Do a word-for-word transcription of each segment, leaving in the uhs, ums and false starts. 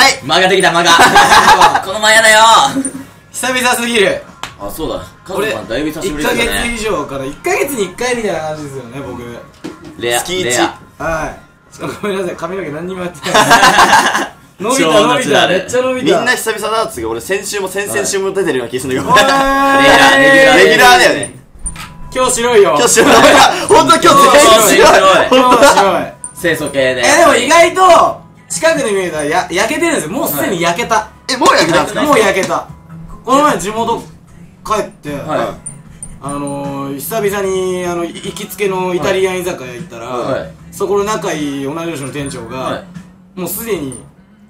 はい間ができた間がこの間やだよ久々すぎる。 あ、そうだ俺カズマだいぶ久しぶ 1ヶりですよね月以上からいっかげつにいっかいみたいな感じですよね、僕。 レア月一レアはい。しかもごめんなさい、髪の毛何にもやってない伸びた伸びた、めっちゃ伸びた。 みんな久々だっつうけど俺先週も先々週も出てるような気するんだけどおいレギュラーレギュラーレギュラーだよね。 今日白いよ。 今日白い。本当今日全員白い。 今日白い。 清楚系でえ、でも意外と近くで見るとや焼けてるんですよ。もうすでに焼けた。 え、もう焼けたんですか？ もう焼けた。この前地元帰って、 はいあのー、久々にあの行きつけのイタリアン居酒屋行ったら、 はいそこの仲いい同い年の店長が、 はもうすでに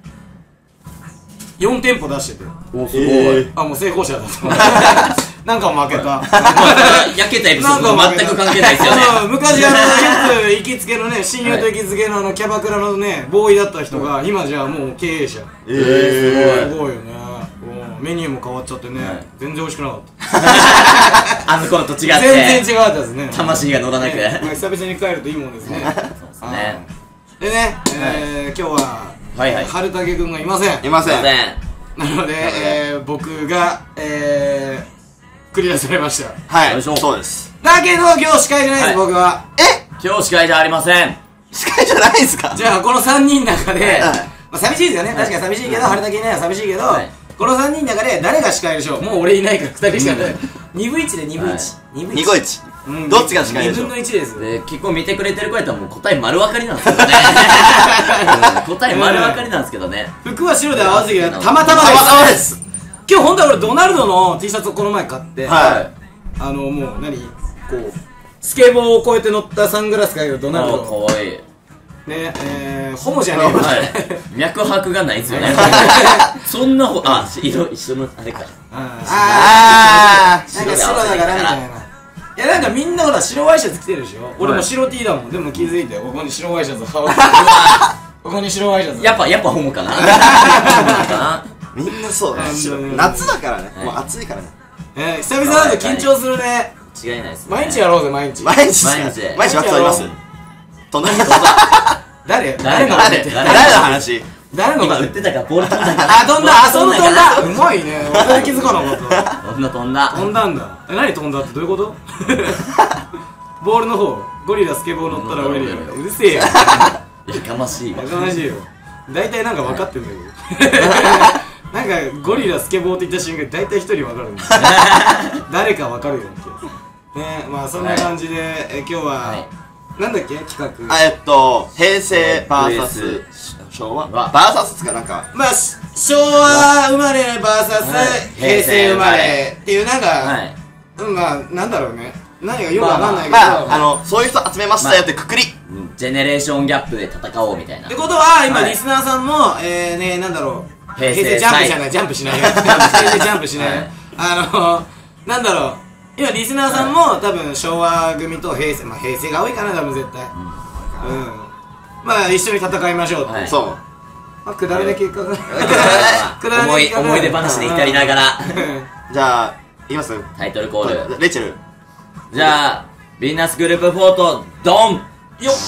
よん店舗出してて、 お、すごい、 えーあ、もう成功者だとなんか負けた焼けたエピソードと全く関係ないですよねうん昔あのよく行きつけのね、親友と行きつけのあのキャバクラのねボーイだった人が今じゃもう経営者。 えーすごいよね。うんメニューも変わっちゃってね、 はい全然美味しくなかったあの頃と違って全然違かったですね。 魂が乗らなくてねまあ久々に帰るといいもんですね。 そうですねでね、えー今日ははいはい春武くんがいません。 いません。 すいませんなので、えー僕が、えー、繰り出されました。 はい、 よいしょそうです。 だけど今日司会じゃないです、 はい僕は。 え、 今日司会じゃありません司会じゃないんすか？ じゃあこのさんにんの中で、 はいまあ、寂しいですよね、確かに寂しいけど、春武いないは寂しいけど、 はいこのさんにんの中で誰が司会でしょう。もう俺いないからふたりしかないにぶいちでにぶいち、にぶいちニコイチ。どっちが司会でしょう？ にぶんのいちです。 で、結構見てくれてる子やったらもう答え丸分かりなんですけどねうん答え丸分かりなんですけどね服は白で合わせてたまたまたまたまで。 ですす。 今日本当は俺ドナルドの T シャツをこの前買って、 はあのもう何こうスケボーを越えて乗ったサングラスかけるドナルあドーかわいいねえー、ホモじゃねえよ、 はい脈拍がないですよねそんなほあ色一緒のあれかああーなんか白だからみたいな。いやなんかみんなほら白ワイシャツ着てるでしょ。俺も白 T だもん。でも気づいてここに白ワイシャツ羽織ってここに白ワイシャツやっぱやっぱホモかなホモかなー、みんなそうだね。 うん夏だからね。 はいもう暑いからね。 えー、久々だと緊張するね。 違いないですね毎日やろうぜ毎日。 毎日っすか？ 毎日毎日枠取ります。隣に誰誰の誰誰の話？ 誰の今売ってたからボール飛んだからあ、飛んだ、あ、その飛んだ。 ボールうまいね。俺気づかなかった。 飛んだ飛んだ飛んだんだ。え、何飛んだってどういうことボールの方、ゴリラスケボー乗ったら降りるよ。うるせえよ。 やかましいわやかましいよ。大体なんか分かってんだけど。なんかゴリラスケボーって言った瞬間大体一人分かるんだよ。誰か分かるような気がする。ね、まあそんな感じで、え今日は、 はいなんだっけ企画。 あ、えっと、平成 バーサス 昭和バーサスつかなんか。 まあ、し昭和生まれ ブイエスはい平成生まれっていうなんか、 はいうん、まあなんだろうね、何がよくわかんないけど、 まあ、あの、そういう人集めましたよってくくり。 うんジェネレーションギャップで戦おうみたいなってことは今はいリスナーさんも、えーね、なんだろう、 平成平成ジャンプじゃない、ジャンプしないよ、平成ジャンプしないよ、 はいあのなんだろう、今リスナーさんも多分昭和組と平成、まあ平成が多いかな多分絶対、うん、まあ一緒に戦いましょうって、 はいそう。 まあくだらない結果がくだらな思いい結果が思い出話で至りながらじゃあ、いきますタイトルコールレイチェル。 じゃあヴィーナスグループフォートドンよっ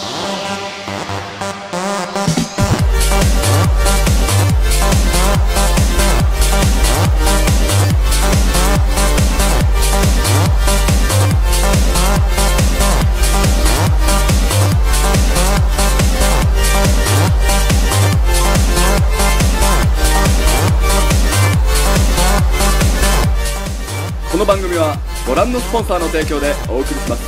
この番組はご覧のスポンサーの提供でお送りします。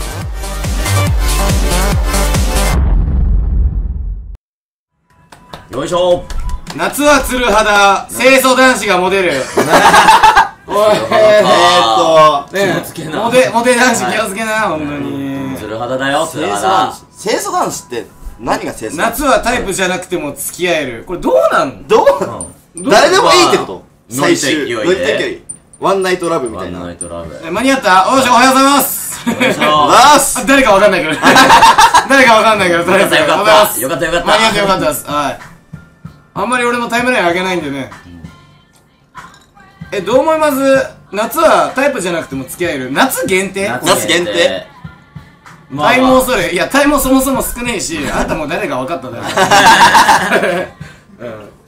よいしょ夏は鶴肌、清楚男子がモデル。おい、 えーっと、 ね気をつけなモテ、モテ男子気をつけな、ほんとに。 つる肌だよつ清楚る肌男子。清楚男子って何が清楚男子？ 夏はタイプじゃなくても付き合える。これどうなんどうどう誰でもいいってこと？ まあ最終。 ノリと勢いでノリと勢い。ワンナイトラブみたいな。 ワンナイトラブよえ間に合ったおいしょ、おはようございます。 いしょラースあ誰かわかんないけど。誰かわかんないけど、とりあえずよかったよかったよかったよかった間に合ってよかったです。はい。あんまり俺もタイムライン上げないんでね。え、どう思います？夏はタイプじゃなくても付き合える。夏限定？ 夏限定まあ体毛それ、いや体毛そもそも少ねえし、あんたもう誰か分かっただろ。うん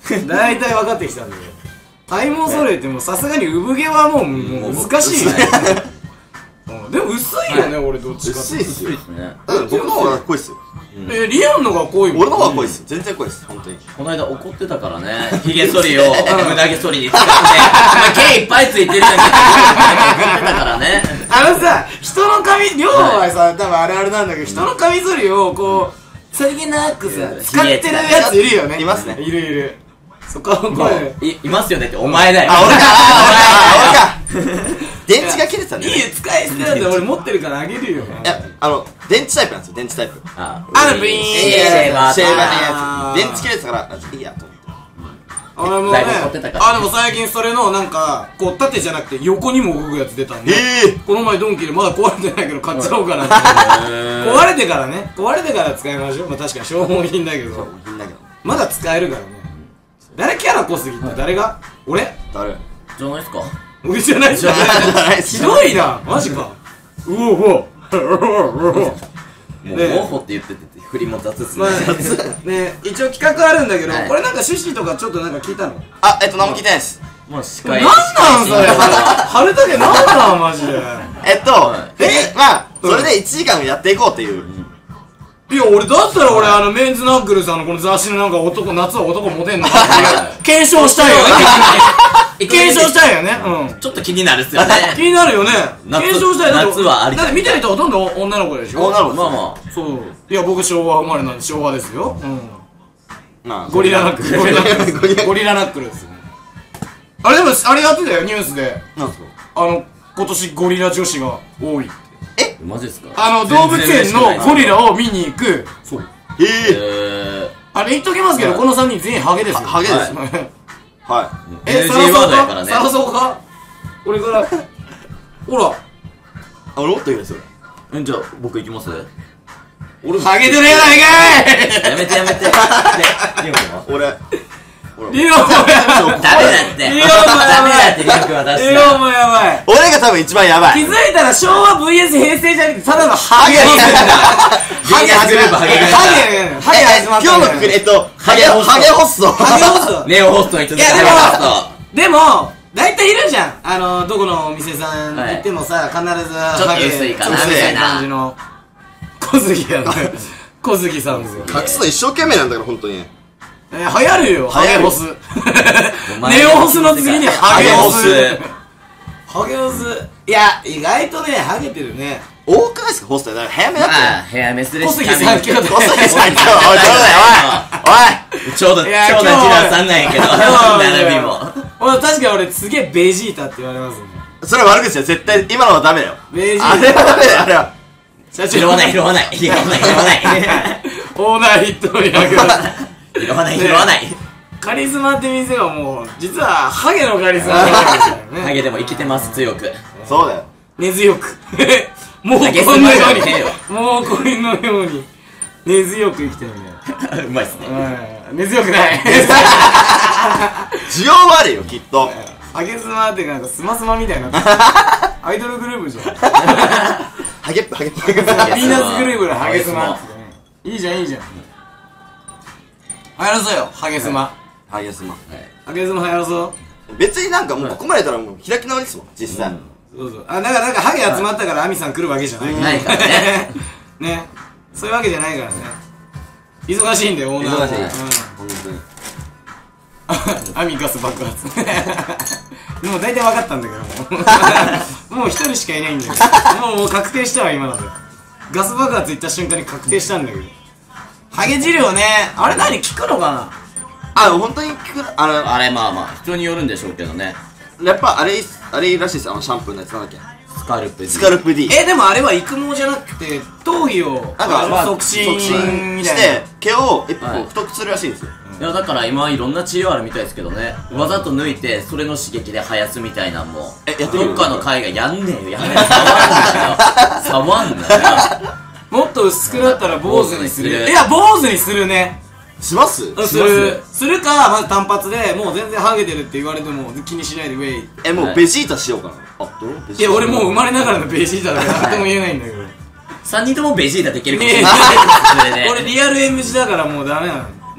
大体分かってきたんだけど体毛揃えてもさすがに産毛はもうもう難しいよねでも薄いよね俺どっちかって薄いっすよね。 僕の方が濃いっすよえリアンのが濃いもん俺の方が濃いっすよ全然濃いっす本当にこの間怒ってたからね、ヒゲ剃りを胸毛剃りに使って、お前毛いっぱいついてるじゃんって怒ってたからね。 あのさ人の髪両方はさ多分あるあるなんだけど人の髪剃りをこうさりげなくさ使ってるやついるよねいますねいるいるそこはこもうれいいますよねってお前だよ。 あ俺かあ俺か電池が切れてたんだよいいよ使い捨てなんで俺持ってるからあげるよいやあの電池タイプなんですよ電池タイプああのビーンシェーバーシェーバーのあーやつ電池切れてたからあいいやと思って俺もねだいぶ怒ってたからあでも最近それのなんかこう縦じゃなくて横にも動くやつ出たんでえこの前ドンキでまだ壊れてないけど買っちゃおうかなって壊れてからね壊れてから使いましょうまあ確かに消耗品だけどいいんだけどまだ使えるからね誰キャラ濃すぎって誰が俺誰じゃないっすか。 俺じゃないじゃんひどいなマジかうおうおもうねゴッホって言ってて振りも雑っすねま。あね一応企画あるんだけどはいこれなんか趣旨とかちょっとなんか聞いたのあえっと何も聞いてないですもう司なん会なんそれ春竹なんなんマジでえっとはいえまあそれでいちじかんやっていこうっていういや俺だったら俺あのメンズナックルさんのこの雑誌のなんか男夏は男モテんのかっていう検証したいよね検証したいよねうんちょっと気になるっすよね。 気になるよね夏検証したいだって夏はありたいだって見てる人ほとんど女の子でしょ女の子まあまそういや僕昭和生まれなんで昭和ですようんまあゴリラナックルゴリラナックルゴリラナックルですねあれでもあれやってたよニュースでなんですかあの今年ゴリラ女子が多いってあ。マジですか。 あの動物園のゴリラを見に行くそうえええあれ言っときますけどこのさんにん全員ハゲですよハゲですはいえ、 エヌジーサラソワーウかドやからねサラソウか俺からほらあ俺もっといいですよー。じゃあ僕行きます。 ハゲてるやないかいやめてやめて。で、リオ君は俺リオもやばいダメだって。 リオもやダメばいだってリオ君は出しリオもやばい俺が多分一番やばい気づいたら昭和 ブイエス 平成じゃなくてただのハゲハゲハゲグループハゲグループ。 ハゲハゲ始まった今日のくくりえっとハゲハゲホストハゲホストハゲホストネオホストに続いていやでもハゲホスト。 でも大体いるじゃんあのどこのお店さんはい行ってもさ必ずちょっと薄いかなハゲみたいな感じの小杉やね小杉さんですよ隠すの一生懸命なんだから本当にえー、流行るよハ流行るゲホスお前ネオホスの次にハゲホスハゲハゲホスいや意外とねハゲてるね多くないですかホストだから早めだってまあ、ヘアメスで小杉さん今日で小杉さん今日おいどうだよおいちょうど、ちょうどいやジラさんなんやけど、 今日並びも。 俺確かに俺すげえベジータって言われますねおいそれは悪口だよ絶対今のはダメだよベジーあれはダメだよあれはタ拾わない、拾わない、拾わない、拾わない。 オーナーヒットにあげる拾わない、拾わない。 カリスマって店はもう実はハゲのカリスマなんですよねハゲでも生きてます、強く。 そうだよ根強くもうこハゲんなよスマじゃねえようにもうこれのように根強く生きてるねうまいっすね。 うん根強くない需要はあるよきっとハゲスマってなんかスマスマみたいになってるアイドルグループじゃんハゲップハゲップハゲップハゲッピーナッツグループのハゲスマってねいいじゃんいいじゃん流行らそうよハゲスマプハゲスマハゲスマ流行らそう別になんかもうここまでやったらもう開き直りですもん実際そうそうあだからなんかハゲ集まったからアミさん来るわけじゃないからないからね。 ねそういうわけじゃないからね忙しいんだよオーナーも忙しいうん本当にアミガス爆発でも大体分かったんだけどもうもう一人しかいないんだけどもうもう確定したわ今のでガス爆発行った瞬間に確定したんだけどハゲ治療ねあれ何効くのかなあ本当に聞くあのあれまあまあ、人によるんでしょうけどね。 やっぱあれあれらしいですあのシャンプーのやつなんだっけスカルプ D。 スカルプ D えでもあれは育毛じゃなくて頭皮をなんかまあ促進みたいして毛を一はい歩太くするらしいんですよいやだから今いろんな治療あるみたいですけどね、わざと抜いてそれの刺激で生やすみたいなんもえやってみるどっかの海外やんねえよやんねえよ触んなよ触んなよなもっと薄くなったら坊主にする坊主にするいや坊主にするねしますするするかまず単発でもう全然ハゲてるって言われても気にしないでウェイえもうベジータしようかなあどうベいジータや俺もう生まれながらのベジータだから何とも言えないんだけどさんにんともベジータできるかもしれねないそれで俺リアル M 字だからもうダメなの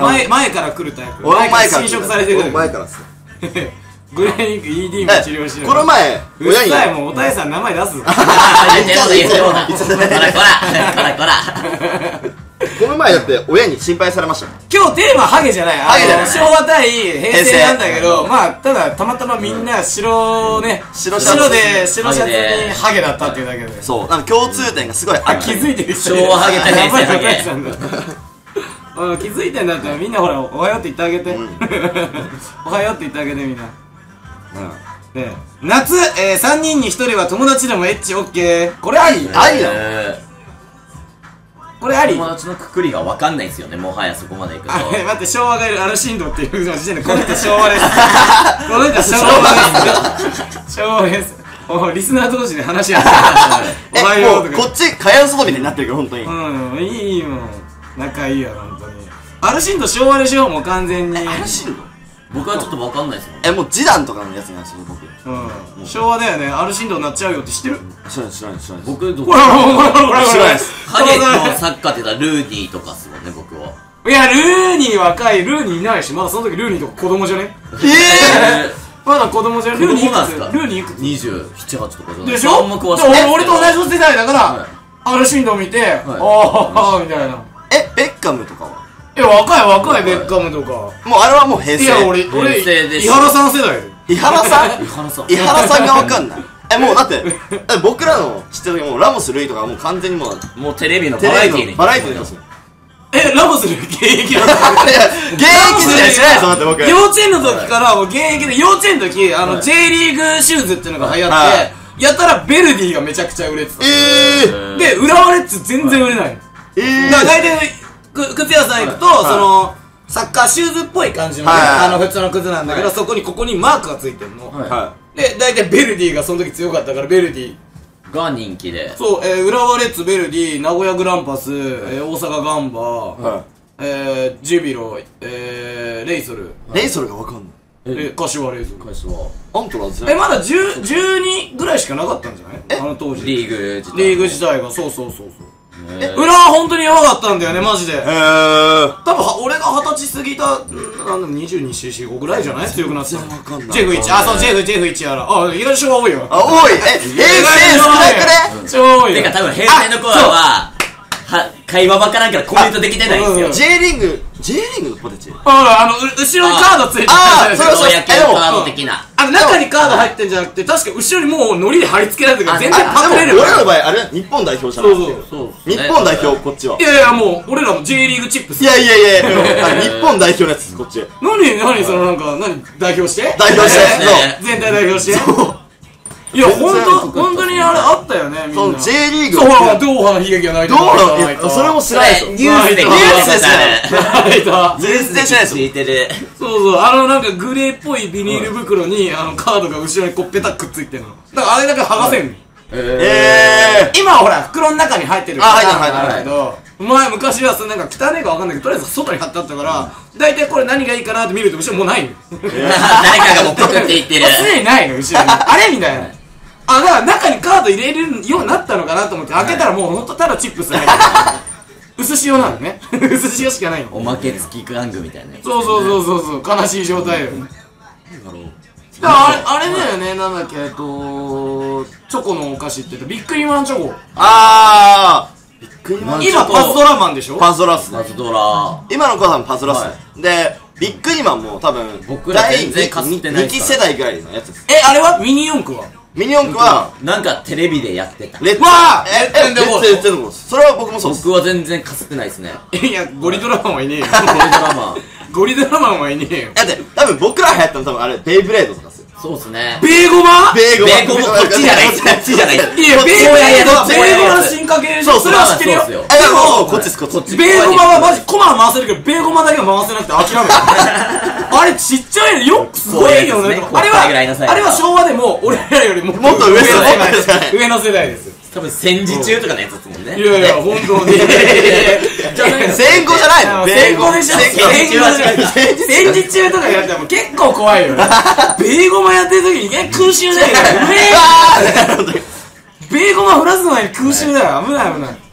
前前から来るタイプ。 俺も前から侵食されてる俺も前からっすグレーニング イーディー も治療してる。 この前親にうっさい、もうおたえさん名前出すぞ。 言ってもだ言ってもだこらこらこらこらこの前だって親に心配されましたもん。 今日テーマハゲじゃない。 ハゲじゃない昭和対平成なんだけど、まあただたまたまみんな白ね、 白シャツ白で白シャツにハゲだったっていうだけで。 そう、なんか共通点がすごいああ、 る。 気づいてる人昭和ハゲ対平成ハゲやばいおたえさんだうん、気づいてんだったらみんなほらおはようって言ってあげて、おはようって言ってあげてみんな。ね、夏、えー、さんにんにひとりは友達でもエッチオッケー。これありありなの？ これあり。 友達のくくりが分かんないですよね、もはやそこまでいくと。 あれ待って、昭和がいるアルシンドっていう時点でこの人昭和ですこの人昭和です昭和です。おリスナー同士で話し合っておはえ、 ようとか。 もうこっち蚊帳外みたいになってるから、ほんとに。 うん、いいよ、仲いいやろ、ほんとに。アルシンド昭和でしょ、もう完全に。 アルシンド？ 僕はちょっと分かんないですもん。 え、もう示談とかのやつなんですよ、僕。 うん、昭和だよね。アルシンドになっちゃうよって知ってる？ 知らない、知らない、知らない。 僕どほらほらほらほらほら知らないです。 ハゲのサッカーって言ったらルーディーとかっすもんね、僕は。 いや、ルーニー若い、ルーニーいないし、まだその時ルーニーとか子供じゃね？ えまだ子供じゃね？ 子ルーニーいくつ？ 供なんすか？ ルーニーいくつ？ にじゅうなな、はちとかじゃないでしょ？ あんま詳しくないで俺俺と同じ世代だから、 はいアルシンド見て、ああみたいな。 え、ベッカムとかはいや、若い若いベッカムとか。 もうあれはもう平成。 いや、俺、俺、 平成でし井原さん世代で。 伊原さん井原さん伊原さんがわかんない。え、もうだって、だって僕らの知ってる時もうラモス・ルイとかもう完全にもう、 もうテレビのテバラエティーにレビのバラエティーに出すの。 え、ラモスで現役だったいや、現役時代知らないですよ、だって僕。 幼稚園の時からもう現役で、幼稚園の時、あの、J リーグシューズっていうのが流行はって、やったらベルディがめちゃくちゃ売れてた。 えー、 で、浦和レッズ全然売れないの。 えー、 だから大体、く靴屋さん行くと、その、サッカーシューズっぽい感じのね、 はいあの、普通の靴なんだけど、そこに、ここにマークがついてんの。 はで、大体ベルディがその時強かったから、ベルディ。 が人気で。 そう、えー、浦和レッズ、ベルディ、名古屋グランパス、えー、大阪ガンバ、 い。はえー、ジュビロ、えー、レイソル、 い。レイソルがわかんない。 え、柏レイソル。 会社はアントラーズじゃえ、 ないまだじゅう、じゅうにぐらいしかなかったんじゃないあの当時。 リーグ自体リーグ自体が、そうそうそうそう。 え浦和本当にやばかったんだよね、マジで。 えー。 多分は俺が二十歳過ぎた、んなんでもにじゅうに、しごぐらいじゃない強くなってたの。 全然わかんないジェフいち、あ、そう、ジェフ、ジェフいちやら。あ、意外と昭和多いよ。 あ、多い。え、平成少なくね昭和多いよ。 てか多分平成の頃は、は、会話わからんからコメントできてないんですよ。 J リーグ、J リーグのポテチほら、あの、う後ろにカードついてるあーじゃないですか。 そうそう野球カード的な。 あの、中にカード入ってんじゃなくて、確か後ろにもうノリで貼り付けられてるから、 あ全然パクれるよ。 でも俺らの場合あれ日本代表じゃなくてそう日本代表こっちはいやいや、もう、俺らも J リーグチップス。 いやいやいやいやあ日本代表のやつこっち何、何、そのなんか、何、代表して代表してね全体代表していや、ほんと、ほんとにあれあったよね、みんな。 その J リーグそう、ほら、ドーハの悲劇がないとどうなのいやそれも知らないですよニュースで聞いニュースたですよ泣いた。 全然知らないですよ聞いてる。 そうそう、あのなんかグレーっぽいビニール袋に、あのカードが後ろにこうペタッくっついてんの。だからあれだけ剥がせんの。 え今はほら、袋の中に入ってるあ入ってる入ってるなんだけど、前昔はそのなんか汚いかわかんないけど、とりあえず外に貼ってあったから、大体これ何がいいかなって見ると後ろもうないの。 誰かがもうくくって言ってるあ。すでにないの、後ろに。あれみたいな。あ、だから中にカード入れれるようになったのかなと思って開けたらもうほんとただチップス入ってる。薄塩なのね。薄塩しかないの。 おまけ付き玩具みたいなやつ。 そうそうそうそうそう、悲しい状態よ。だからあれ、あれだよね、なんだっけ、えっと、チョコのお菓子って言うとビックリマンチョコ。 あービックリマン今パズドラマンでしょ。 パズドラっすねマズドラ。 今の子は多分パズドラっすねでビックリマンも多分僕ら全然かすってないっにすからき世代ぐらいのやつですえ、あれはミニ四駆はミニ四駆はなんかテレビでやってた。 レッツわあええレッツエンドゴールレッツエンドゴールそれは僕もそうっす僕は全然かすってないですね。 いや、ゴリドラマンはいねえよ。 これドラマ。 ゴリドラマンはいねえよ。 だって多分僕ら流行ったの多分あれベイブレードとかっすよそうっすね。 ベーゴマベーゴベーゴマこっちじゃないっす。こっちじゃないっす。 いや、ベーゴマこうややつベーゴマの進化系でしょ。それは知ってるよ。 そうっすよえでもこっちですこっちベーゴマはマジコマは回せるけど、ベーゴマだけは回せなくて諦めた。あれちっちゃいのよくすごいよね。 そうですねあれは、 これぐらいのサイズあれは昭和でも俺らよりももっと上の世代ですね上の世代です。 多分戦時中とかのやつですもんね。 いやいや、本当に。 じゃないの戦後じゃないの戦後でしょ。 戦戦後後じゃない。戦時中とかやったらもう結構怖いよ。ベーゴマやってる時に、え、空襲だよ。うめえベーゴマ降らす前に空襲だよ。危ない危ない。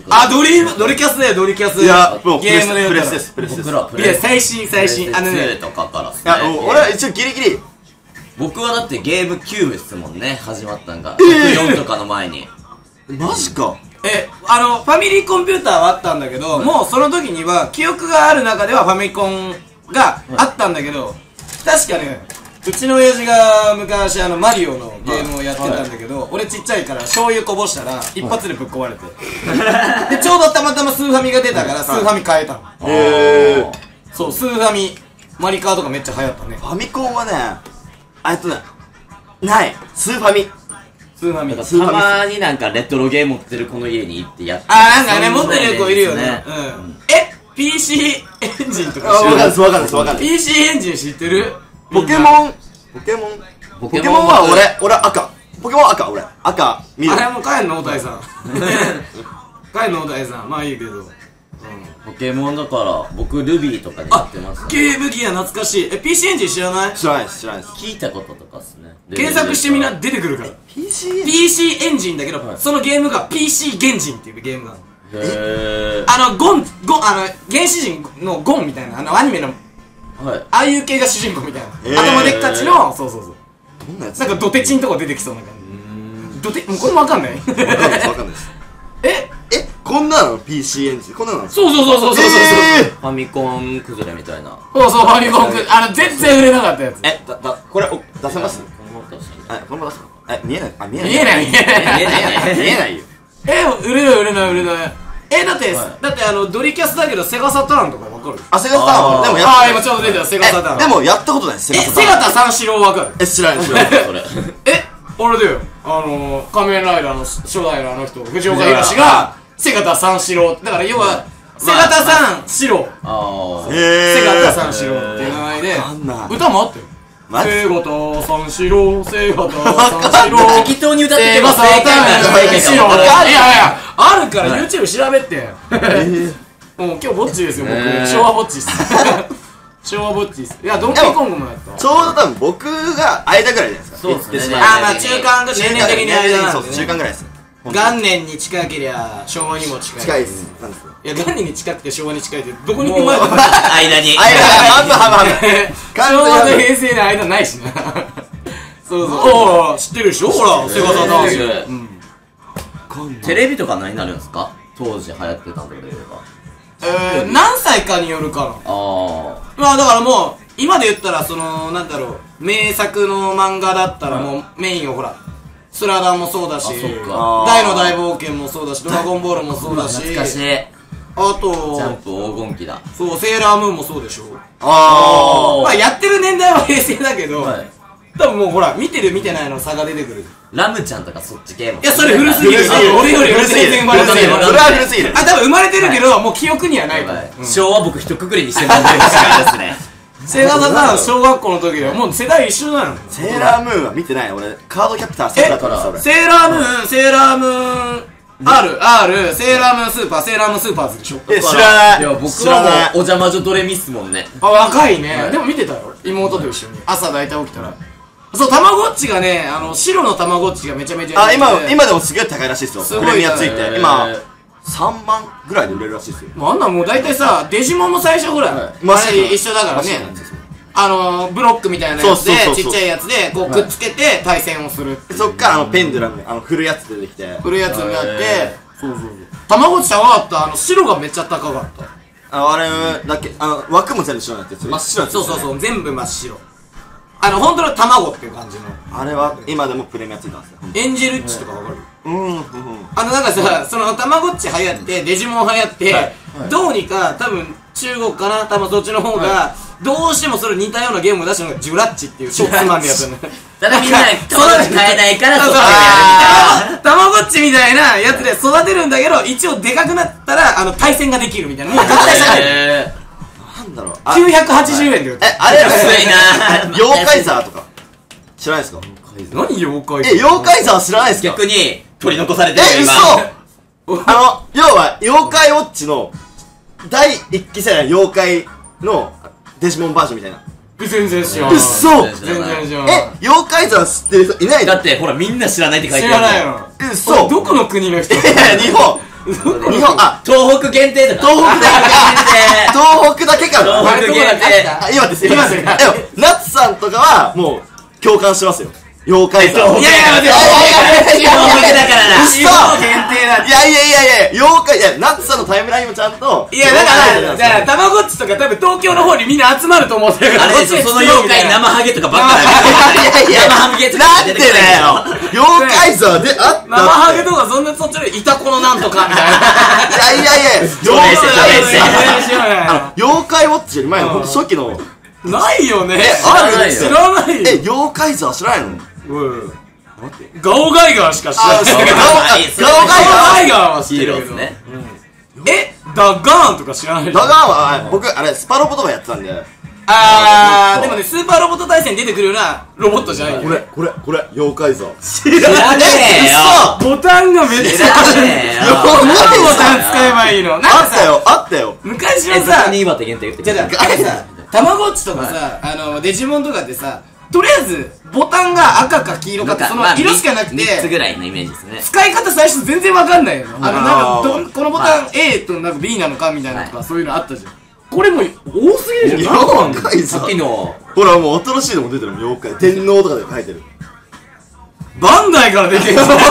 あ、ドリーム、ドリキャスだよ、ドリキャス。 いやもうプゲレスームで言ったらプレスですプレスです。 僕らプレスいや、最新、最新。あのね、 にとかからっすいやね。 俺は一応ギリギリ僕はだってゲームキューブっすもんね、始まったんが。 えーろくじゅうよんとかの前に。 マジか。 え、あの、ファミリーコンピューターはあったんだけど、もうその時には、記憶がある中ではファミコンがあったんだけど、確かね、うちの親父が昔あのマリオのゲームをやってたんだけど、俺ちっちゃいから醤油こぼしたら一発でぶっ壊れて、でちょうどたまたまスーファミが出たからスーファミ変えたの。 へー。 そう、スーファミマリカーとかめっちゃ流行ったね。 ファミコンはねあえっとねないスーファミスーファミ。 スーファミたまになんかレトロゲー持ってる子の家に行ってやってあー、なんかね、持ってる子いるよね。うん。え ピーシー エンジンとかあ、 知ってる？ わかんないですわかんないですわかんない。 ピーシー エンジン知ってる？ ポケモンポケモンポケモンは俺俺赤ポケモン赤俺赤緑あれもう帰んの大谷さん帰んの大谷さん、まあいいけど。 ポケモンだから僕ルビーとかでやあってますね。 ゲームギア懐かしい。え ピーシー エンジン知らない？ 知らないです知らないです。 聞いたこととかっすね。 検索してみな、出てくるから。 ピーシーピーシー エンジンだけど、そのゲームが ピーシー 原人っていうゲームなの。 へあのゴンゴンあの原始人のゴンみたいな、あのアニメのー。はい。 ああいう系が主人公みたいな、 へー頭でっかちの、そうそうそう、 どんなやつなんかドテチンとか出てきそうな感じ。ドテもうこれもわかんないわかんないですわかんないです。 ええこんなの ピーシー エンジンこんなのなんですか？ そうそうそうそうそうそうそう、 えファミコン崩れみたいな。 そうそう、ファミコンくあの全然売れなかったやつ。 えだだこれお出せます？ この音しあこのまま出すの？え見えないあ見えない見えない見えない見えない見えないよ。 え売れない売れない売れない。えだって、 はいだってあのドリキャスだけどセガサターンとかわかる？ あセガサターンでもやああっ今ちょうど出てたセガサターン。 えでもやったことないですえセガサターン。 セガタ三四郎わかる？ え知らない知らない。 それ。 え俺だよ、あのー、仮面ライダーの初代のあの人藤岡弘がセガタ三四郎だから、要はセガタ三四郎、 あー。 えセガタ三四郎っていう名前であんな歌もあったよ。 マジセガタ三四郎セガタ三四郎適当に歌ってセけば正ガタ解なん三四郎。いだ。 やいやあるからはい YouTube 調べて。もう今日ぼっちですよ僕、 ねえ昭和ぼっちっす昭和ぼっちっす。いやドンキーコングもやった。 ちょうど多分僕が間ぐらいじゃないですか。 そうっすね言ってしまえばあーまあ中間が年齢的に間なんそうでね。 中間ぐらいです。 元年に近けりゃ昭和にも近い。 近いです。なんですよ。 いや元年に近くて昭和に近いってどこにも前だもう間に。 あいや半分半分半分。 昭和と平成の間ないしなそうそう、おお知ってるでしょほらセガサターン知ってるうんテレビとか何になるんですか？当時流行ってたとか言えば。 えー、何歳かによるかな。 あまあだからもう今で言ったらそのなんだろう名作の漫画だったらもうメインをほらスラダンもそうだし、 あそっか大の大冒険もそうだし、ドラゴンボールもそうだあ。 し、 懐かしい。ジあとャンプ黄金期だ。 そうセーラームーンもそうでしょ。 あまあやってる年代は平成だけど、 はい。 多分もうほら見てる見てないの差が出てくる。 ラムちゃんとかそっち系も。 いやそれ古すぎる。 古すぎるあ俺より俺全然古すぎる。 古すぎるそれは古すぎる。 あ多分生まれてるけどもう記憶にはないと思う。うん昭和僕一括りにしてもらってるからですね。 セガサターン小学校の時はもう世代一緒なの。 セーラームーンは見てない俺。カードキャプターセーラーだった俺。 セーラームーン、セーラームーン R、R、セーラームーンスーパー、セーラームーンスーパーズでしょ。 え知らない。 いや僕知らないはもうお邪魔女ドレミっすもんね。 あ、若いね。でも見てたよ。妹と一緒に。朝大体起きたら。そう、たまごっちがね、あの、白のたまごっちがめちゃめちゃあ今人気で今でもすげえ高いらしいですよ。 すごいプレミアついてへー今さんまんぐらいで売れるらしいですよ。 もうあんなんもう大体さ、デジモンも最初ほら、 はいあれ一緒だからねマシンなんですよ。 あのー、ブロックみたいなやつでそうそうそうそうちっちゃいやつでこうくっつけて対戦をするそっからあのペンドゥラムあの振るやつ出てきて。 振るやつになってへ、 そうそうそう。たまごっち高かった。あの、白がめっちゃ高かった。 ああれだけあの枠も全部白になってる真っ白なんですよ。 そうそうそう、全部真っ白。あの、本当の卵っていう感じの。 あれは今でもプレミアついてますよ。 エンジェルッチとかわかる？ うんうんうん。 あの、なんかさ、その、たまごっち流行って、デジモン流行って、どうにか、多分、中国かな多分そっちの方が、どうしてもそれ似たようなゲームを出したのがジュラッチっていう超つまんでやつなの。 ただみんな友達買えないからそっちをやるみたいな。 たまごっちみたいなやつで育てるんだけど、一応でかくなったら、あの、対戦ができるみたいな。もう合体される。 へなんだろう。あきゅうひゃくはちじゅうえんで売ってる。 えあれー安いな。 妖怪ザーとか知らないですか？ 何妖怪え妖怪ザー知らないですか？ 逆に取り残されてるえ今。 嘘。あの要は妖怪ウォッチの第一期世代の妖怪のデジモンバージョンみたいな。 全然知らない。 うっそ。 全然知らない。 え妖怪ザー知ってる人いないの？ だってほらみんな知らないって書いて知らないある。 の。 うっそ。 どこの国の人？ いや日本日本、あ、 東北限定とか。 東北だけ東北だけかな。 東北限定。 あ、今です、今です。でも、ナッツさんとかは、もう、共感してますよ。妖怪さん。 いやいや、待って、東北だからな。 嘘限定だ。 いやいやいやいや、妖怪、いや、ナッツさんのタイムラインもちゃんと。 いや、だから、だから、たまごっちとか多分東京の方にみんな集まると思ってるから。 あれでしょ、その妖怪生ハゲとかばっかり。 いやいや、 生ハゲとかなんでだよ。妖怪像で、あった。 生ハゲとかそんなそっちでいたこのなんとかみたいな。 いやいやいや、 除霊して除霊して妖怪ウォッチより前のほんと初期の。 ないよね。 ある知らないよ。 え、妖怪像は知らないの？ ガオガイガーしか知らない。 ガオガイガーガオガイガーは知ってるけど。 ね。 え、ダガーンとか知らない。 ダガーンは、僕、あれ、スパロボとかやってたんで。 あー、でもね、スーパーロボット対戦に出てくるようなロボットじゃないよ。 これ、これ、これ、妖怪像。 知らねえよ。 ボタンがめっちゃある。何ボタン使えばいいの？ あったよ、あったよ。 昔はさ、 にばって限定言ってじゃあ、あれさ、たまごっちとかさ、あの、デジモンとかってさ、とりあえず、ボタンが赤か黄色かって、その色しかなくて、 みっつぐらいのイメージですね。 使い方最初全然わかんないよ。あの、なんか、このボタン A となんか B なのかみたいなとか、そういうのあったじゃん。これも多すぎるじゃん。 妖怪像。 さっきの、 ほら、もう新しいのも出てるもん、妖怪。天皇とかで書いてる。 バンダイから出てる。 結構、まあま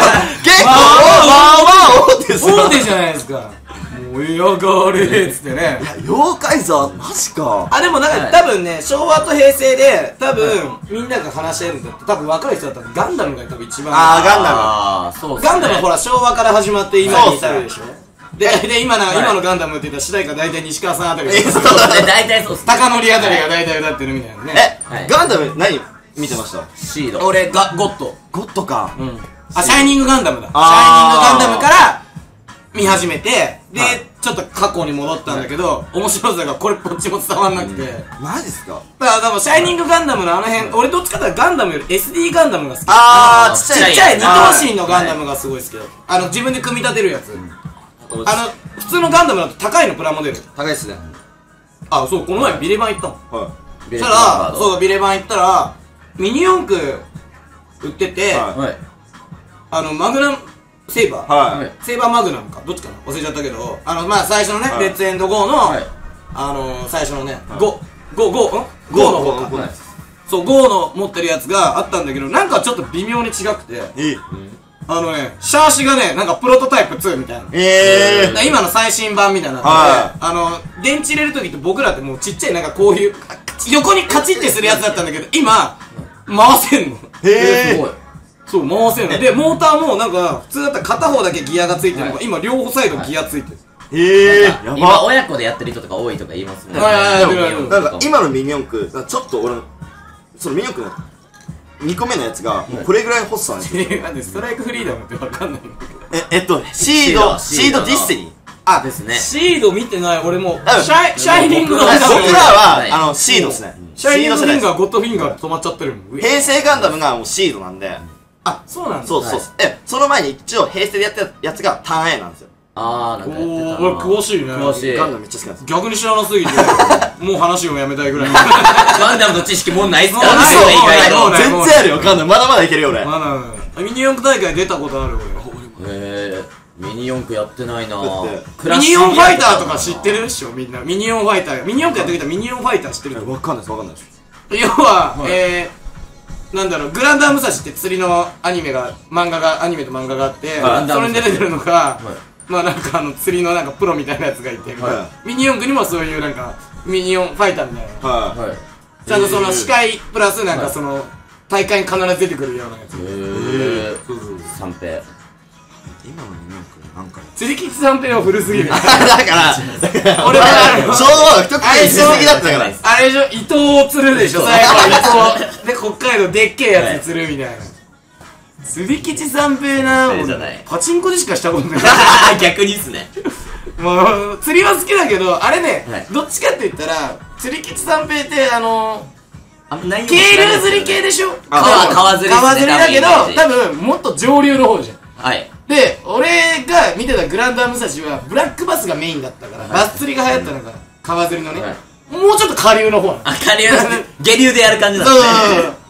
あ、大手さ。 大手じゃないですか。燃え上がれーっつってね。 いや、妖怪像、マジか。 あ、でもなんか、多分ね、昭和と平成で、多分、みんなが話し合えるんだって、多分若い人だったらガンダムが多分一番。 あー、ガンダム。 あー、そうガンダムはほら、昭和から始まって今に至るでしょ。で、で、今の、今のガンダムって言ったら主題歌大体西川さんあたりが。 そうですね、大体そうっす。 高則あたりが大体歌ってるみたいなね。 え、ガンダム、何見てました？ シード。 俺が、ゴッド。 ゴッドか。 うん。あ、シャイニングガンダムだ。シャイニングあーガンダムから見始めて、で、 はいちょっと過去に戻ったんだけど、面白さがこれこっちも伝わんなくて。 マジっすか？ だから、でも、シャイニングガンダムのあの辺、俺どっちかっていうとガンダムより エスディー ガンダムが好き。 あー、 ーちっちっちゃい。 ちゃい二あ頭身のガンダムがすごい好きだ。あの、自分で組み立てるやつ。あの、普通のガンダムだと高いのプラモデル。 高いっすね。 あ、そう、この前ビレバン行ったもん。 はそしたら、そう、ビレバン行ったら、ミニ四駆売ってて、 はいはい。 あの、マグナム、セイバい。 ー、 はい。 セイバーマグナムか、どっちかな忘れちゃったけど、あの、まあ、最初のね、 はいレッツエンドゴーの、 はいあのー、最初のね、 はいゴー、ゴー、ゴー、んゴーの方か。 はいそう、ゴーの持ってるやつがあったんだけど、なんかちょっと微妙に違くて、 いい。 あのね、シャーシがね、なんかプロトタイプツーみたいな。 えー。 今の最新版みたいなので、 はあの、電池入れるときって僕らってもうちっちゃいなんかこういう、横にカチッてするやつだったんだけど、今、回せんの。 へー。 すごい。 そう、回せんの。で、モーターもなんか、普通だったら片方だけギアがついてるのが、今両方サイドギアついてる。 へー。や今、 ば。 親子でやってる人とか多いとか言いますもんね。 はいはいはいでもはいはいなんか、今のミニ四駆、ちょっと俺の、そのミニ四駆のにこめのやつが、もうこれぐらいの細さなんですよ。 え、なんでストライクフリーダムってわかんないんだけど。 え、えっと、シード、シードディッセリー。 あ、 ですね。 シード見てない、俺もう、 うんシャイ、シャイニング僕ガンダム。 らはいは、あの、シードですね。 シャイニングフィンシード世代ガー、ゴッドフィンガー止まっちゃってるもん。 平成ガンダムがもうシードなんで、 あ、そうなんだ。 そうそう。え、その前に一応平成でやったやつがターン A なんですよ。 あー、なんかやっておー、 たな。 俺詳しいね。 詳しい。 ガンダムめっちゃ好きなんですよ。 逆に知らなすぎて、もう話をやめたいぐらい。 ガンダムの知識もうないっすかもうないらね、意もうない外と。 もうない全然あるよ、ガンダム。まだまだいけるよ、俺。 まだ、ミニ四駆大会出たことあるへー、ミニ四駆やってないなだって俺。ミニオンファイターとか知ってるでしょ、みんな。ミニオンファイター。ミニ四駆やってきたミニオンファイター知ってるわかんないです、わかんないです。 要は、えー、なんだろう、グランダームサシって釣りのアニメが、漫画が、アニメと漫画があって、 はいそれに出てくるのが、 いまあなんかあの釣りのなんかプロみたいなやつがいて、 はミニ四駆にもそういうなんか、ミニオンファイターみたいな。 ははい。 ちゃんとその司会プラスなんかその、大会に必ず出てくるようなやつ。 へー、三平。 い。今のミニ四駆なんかね。 釣り吉三平は古すぎる。 だから、 俺は昭和は一口にしすぎだったから。 あれでしょ、伊藤を釣るでしょ、最後は伊藤。で、北海道でっけえやつ釣るみたいな。釣り吉三平なそれじゃないパチンコでしかしたことない。 逆にっすね。 もう、釣りは好きだけど、あれね、 はいどっちかって言ったら、釣り吉三平って、あのあんま内容渓流釣り系でしょ。 あ川釣りっすね川釣りだけど、 多分イメージ多分、もっと上流の方じゃん。 はい。 で、俺が見てたグランダー武蔵は、ブラックバスがメインだったから、バス釣りが流行ったのが、川釣りのね、 はいもうちょっと下流の方なの。 あ、下流、下流でやる感じなんそうですね。 そうそう。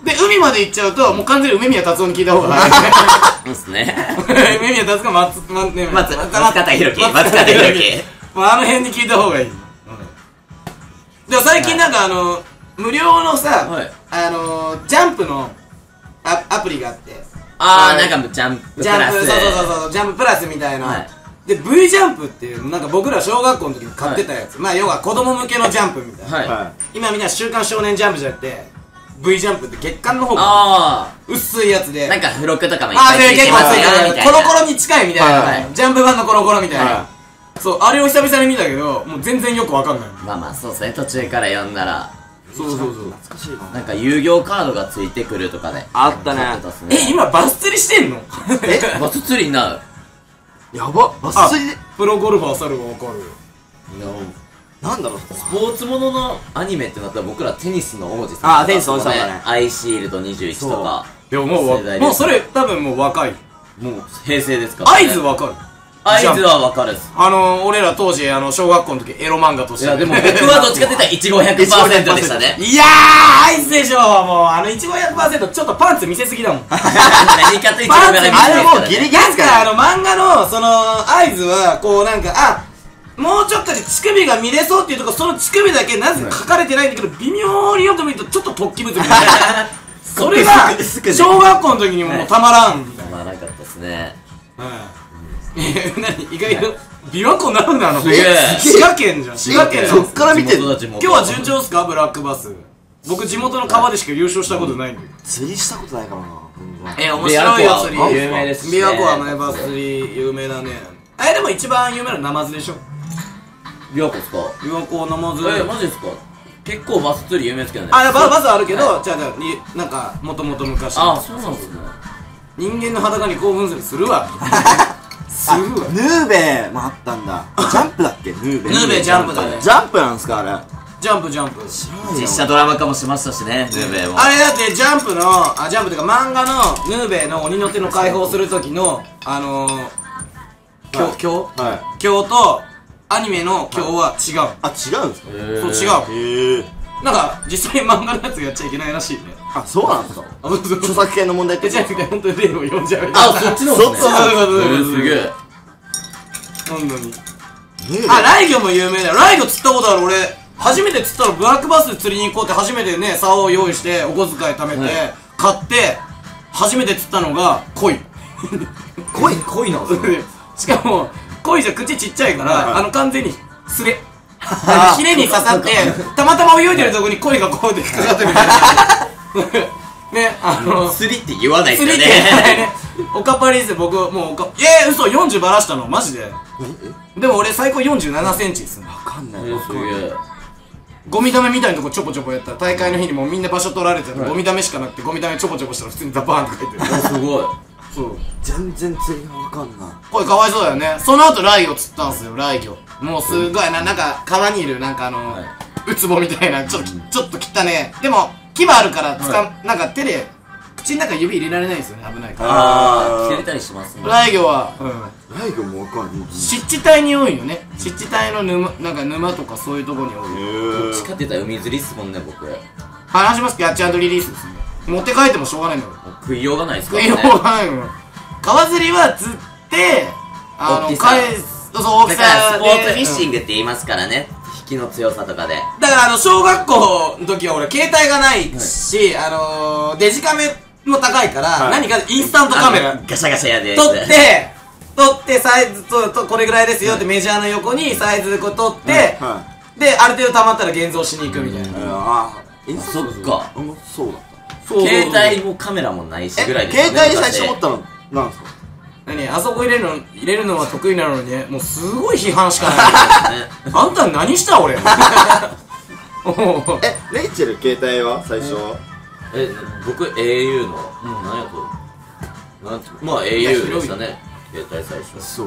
で海まで行っちゃうともう完全に梅宮達夫に聞いた方が早いそうっすね。 梅宮達夫か松まね松松方弘樹松方弘樹もうあの辺に聞いた方がいい、うん、でも最近なんかあの無料のさ、 はい、 あのジャンプのアアプリがあってあーなんかジャンププジャンラスプそうそうそうそうジャンププラスみたいな、 はい、 で V ジャンプっていうなんか僕ら小学校の時に買ってたやつ、はい、まあ要は子供向けのジャンプみたいな、はい、今みんな週刊少年ジャンプじゃなくて V ジャンプって月刊の方が薄いやつでなんか付録とかもいっあぱいついてますよーみたいなコロコロに近いみたいな、 はい、 ジャンプ版のコロコロみたいな、 はそうあれを久々に見たけどもう全然よくわかんないまあまあそうですね途中から読んだらそうそうそう懐かしいな。 なんか遊戯カードがついてくるとかであったねやってたっすねえ今バス釣りしてんのえバス釣りになるやばバス釣りでプロゴルファー猿がわかるいやなんだろうスポーツもののアニメってなったら僕らテニスの王子さんとかあーテニスの王子さんだねアイシールドにじゅういちとかでももうわ世代ですもうそれ多分もう若いもう平成ですか合らね図わかる合図はわかるっすあのー、俺ら当時あの小学校の時エロ漫画としていやでも僕はどっちかって言ったらイチゴひゃくパーセントでしたねいやー合図でしょもうあのいちごひゃくパーセントちょっとパンツ見せすぎだもん何かとイチゴがねパンツあれもうギリギリですからあの漫画のその合図はこうなんかあもうちょっとで乳首が見れそうっていうとこその乳首だけなぜ書かれてないんだけど微妙によく見るとちょっと突起物みたいなそれが小学校の時にももうたまらんみたいなまあなかったっすねえ何意外と琵琶湖なるんだあのすげえ滋賀県じゃん滋賀県そっから見てる地元だ地元今日は順調っすかブラックバス僕地元の川でしか優勝したことないんで釣りしたことないかもな全然え面白いよ釣り琵琶湖は有名ですしね琵琶湖は前バス釣り有名だねえでも一番有名なのナマズでしょ琵琶湖っすか琵琶湖ナマズえマジですか結構バス釣り有名ですけどねあババスあるけど、 はじゃあじゃあになんかもともと昔あそうなんですね人間の裸に興奮するするわするわヌーベもあったんだジャンプだっけヌーベヌーベジャンプだねジャンプなんすかあれジャンプジャンプ実写ドラマ化もしましたしねヌーベイもあれだってジャンプのあジャンプっていうか漫画のヌーベの鬼の手の解放する時のあのー今日今日はい今日とアニメの今日は違うあ違うんですかそう違うへえなんか実際漫画のやつやっちゃいけないらしいねあそうなんですかあそうそう著作権の問題ってえじゃなくて本当に例を読んじゃうあそっちのそっちそうそうそうそうえーすげえ本当にヌーベあライギョも有名だよライギョ釣ったことある俺初めて釣ったのブラックバスで釣りに行こうって初めてね竿を用意してお小遣い貯めて、 はい買って初めて釣ったのが鯉恋恋なんですねしかも鯉じゃ口ちっちゃいから、 はいはいあの完全にスレあのヒレに刺さってたまたま泳いでるとこに鯉がこうで引っかかってるみたいなねあの釣りって言わないですよ釣りってねねオカパリです僕もうオカえー、嘘よんじゅうばらしたのマジででも俺最高よんじゅうななセンチですんだわかんないえーすげえゴミ溜めみたいなとこちょぽちょぽやったら大会の日にもうみんな場所取られてて、 はいゴミ溜めしかなくてゴミ溜めちょぽちょぽしたら普通にダバーンって書いてるすごいそう全然釣りがわかんないこれかわいそうだよねその後ライギョ釣ったんすよライギョもうすごいななんか川にいるなんかあの、 はいウツボみたいなちょっときちょっと汚ねでも牙あるからつか、 はなんか手で口の中指入れられないんですよね危ないからああ切れたりしますねライギョは、うん、 ライギョもわかんない湿地帯に多いよね湿地帯の沼なんか沼とかそういうとこに多いへどっちかって言ったら海釣りっすもんね僕もう話しますけどキャッチ&リリースですね持って帰ってもしょうがないんだよ食いようがないですか食いらねようがないの川釣りは釣ってあの大きさ返すそうそう大きだからさでスポーツフィッシング、 グって言いますからね引きの強さとかでうんだからあの小学校の時は俺携帯がないし、あのー、デジカメも高いから、 はい何かインスタントカメラあのガシャガシャやで撮って撮ってサイズととこれぐらいですよってメジャーの横にサイズこう撮って、 はである程度溜まったら現像しに行くみたいな、 いああインそっかあもうそうだったそうそうそう携帯もカメラもないしぐらいえですよね携帯で最初持ったのなんですか何あそこ入れるの入れるのは得意なのにねもうすごい批判しかない昔ねあんた何した俺おうえレイチェル携帯は最初はえ僕 エーユー の何やとなんてまあ エーユー でしたね携帯最初そう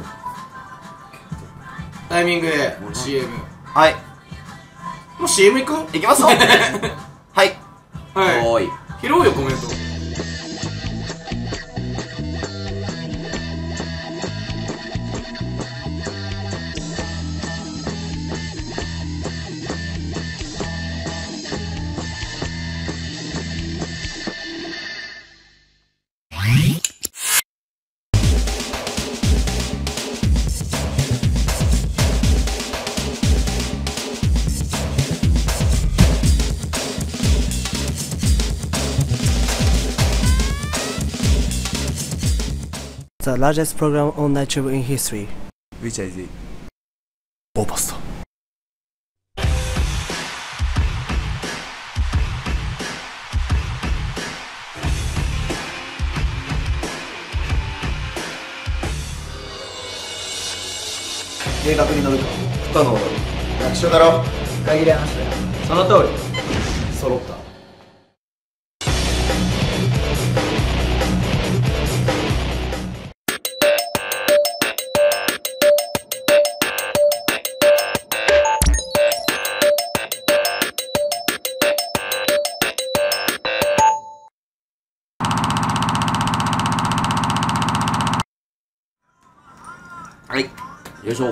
タイミングで シーエムはいもう シーエム 行くいきますよはいはいおーい拾うよコメント The largest program on YouTube in history. Which is it? Bopast. 計画に乗るか不可能だろ役所だろ。 限り話だよその通り揃ったはい。よいしょ。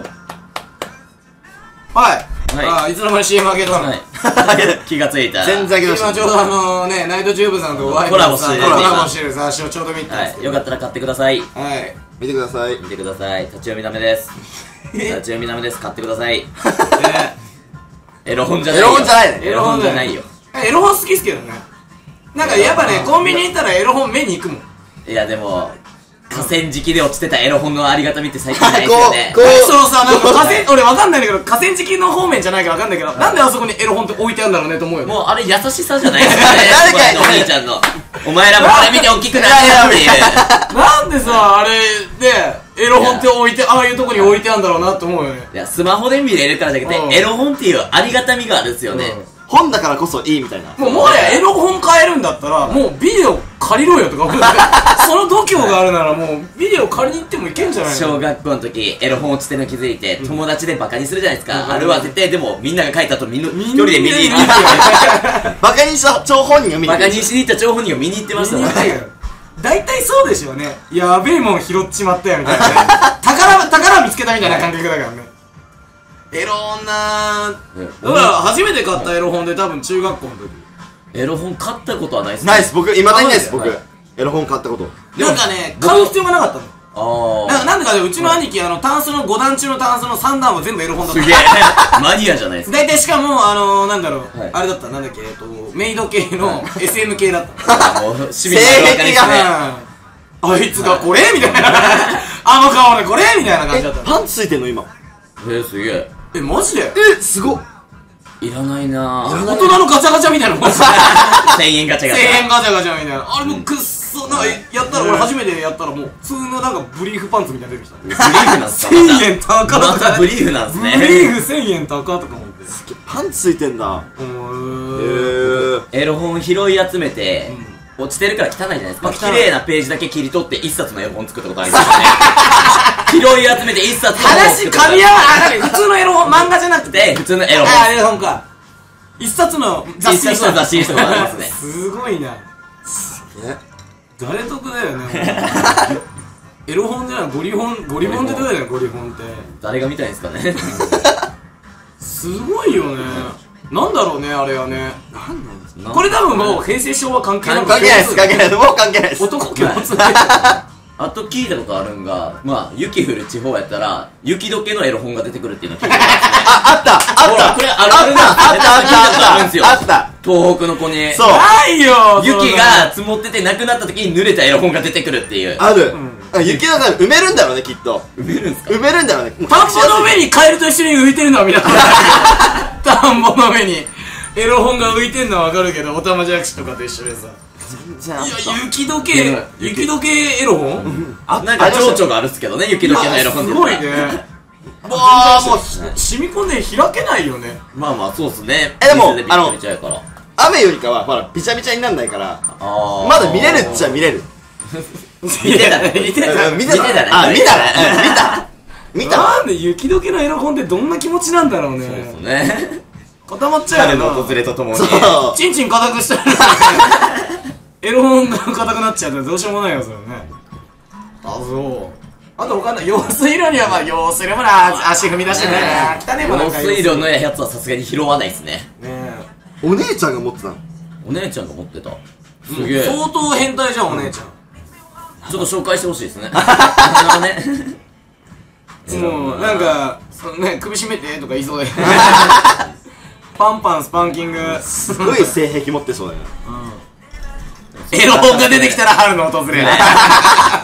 はい、 はいああいつの間に シーエム 開けたの、 はい。気がついた。 全然あげました。 今ちょうどあのねナイトチューブさんとワイコラボしてるコラボしてる雑誌をちょうど見てたんですはい。 けどよかったら買ってください。 はい見てください。 見てください。立ち読みダメです。立ち読みダメです。買ってください。 ねエロ本じゃないよ。 エロ本じゃないねエロ本じゃないよ。 エロ本好きっすけどねなんかやっぱねコンビニ行ったらエロ本目に行くもんいやでも、河川敷で落ちてたエロ本のありがたみって最近ないですよね。 こうそのさなんか河川俺わかんないんだけど河川敷の方面じゃないからわかんないけどなんであそこにエロ本って置いてあるんだろうねと思うよねもうあれ優しさじゃないですかね。 誰かそこのお兄ちゃんの。お前らもこれ見て大きくなってよっていう。 なんでさあれでエロ本って置いてああいうとこに置いてあるんだろうなと思うよねいや、スマホで見れるからじゃなくうんて、エロ本っていうありがたみがあるんですよね。 本だからこそいいみたいな。 もうもはやエロ本買えるんだったらもうビデオ借りろよとか思うその度胸があるならもうビデオ借りに行ってもいけんじゃないの小学校の時、エロ本落ちてるの気づいて、友達でバカにするじゃないですか。あれは絶対でも、みんなが書いた後、みんな一人で見に行ってバカにした張本人を見にバカにしに行った張本人を見に行ってましたもんね。 大体そうでしょうねやべえもん拾っちまったよみたいなね宝宝見つけたみたいな感覚だからねエロ本なーだから初めて買ったエロ本で多分中学校の時エロ本買ったことはないっすないです。僕、いまだにないです、僕はい。 エロ本買ったこと。 なんかね買う必要がなかったのあなんかなんでかでうちの兄貴あのタンスのご段中のタンスのさん段は全部エロ本だったすげえマニアじゃないですか。 大体しかもあのー、なんだろう、 はいあれだったなんだっけえっとメイド系の エスエム 系だったもう、趣味のある分かりですね。 うんあいつがこれみたいなあの顔でこれみたいな感じだったパンツついてんの今。 えー、すげえ。 えマジでえ、すごっ。 いらないなぁ。 大人のガチャガチャみたいなもんせんせんえんガチャガチャ。 えんガチャガチャみたいなあれもうくっそなんかやったら俺初めてやったらもう普通のなんかブリーフパンツみたいなの出てきたブリーフなんすかせんえん高とまたかブリーフなんすね。 ブリーフせんえん高とか思ってパンツついてんだ。 うへーんー。 エロ本拾い集めて、落ちてるから汚いじゃないですか。 まあ汚い綺麗なページだけ切り取って一冊のエロ本作ったことありますよね。拾い集めて一冊のエロ本話作ったこと噛み合わない普通のエロ本漫画じゃなくてで、普通のエロあ本。 エロ本か一冊の雑誌に一冊の雑誌にしたことありますね。 すごいなね。 誰得だよねエロ本じゃないゴリ本ゴリ本ってどうだよねゴリ本って誰が見たいんですかね。 すごいよねなんだろうねあれはねなんこれ多分もう平成昭和関係なく関係ないです、関係ないです。もう関係ないです。 男共通あと聞いたことあるんが、まあ、雪降る地方やったら、雪解けのエロ本が出てくるっていうのを聞いてますね。 あ、あったほら、 あっこれあるあるなんですあったあった聞いたことあるんですよ。 あった東北の子に。 そうないよ雪が積もっててなくなった時に濡れたエロ本が出てくるっていう。 ある。あ雪の中埋めるんだろうね、きっと。 埋めるんすか埋めるんだろうね。もう田んぼの上にカエルと一緒に浮いてるのは見たことない田んぼの上にエロ本が浮いてんのはわかるけどオタマジャクシとかと一緒でさいや雪解け雪解けエロ本あ、なんか情緒があるっすけどね、雪解けのエロ本ってすごい言ったら。 ねわあもう染み込んで開けないよねまあまあ、そうっすね。 えでも水びっくりちゃうから。 雨よりかは、ほら、びちゃびちゃになんないから、 あーまだ見れるっちゃ見れる。 見てたね。見てた。 うん見てた見てたねあ、見たうん見た見たなんで雪解けのエロ本ってどんな気持ちなんだろうねそうですね。 固まっちゃう春よなの訪れとともに。 そう。 チンチン硬くしたらエロ本が硬くなっちゃうとどうしようもないよそれねあそうあと他の用水路にはまあ用水路もな足踏み出してないな汚ねえもんなんか用水路のやつはさすがに拾わないっすね。 ねお姉ちゃんが持ってたの。 お姉ちゃんが持ってた。すえげえ。ちょ相当変態じゃんお姉ちゃんっと紹介してほしいですね。なかなかね。 もうなんかそのね首絞めてとか言いそうでパンパンスパンキングすごい性癖持ってそうだよ。 エロ本が出てきたら春の訪れ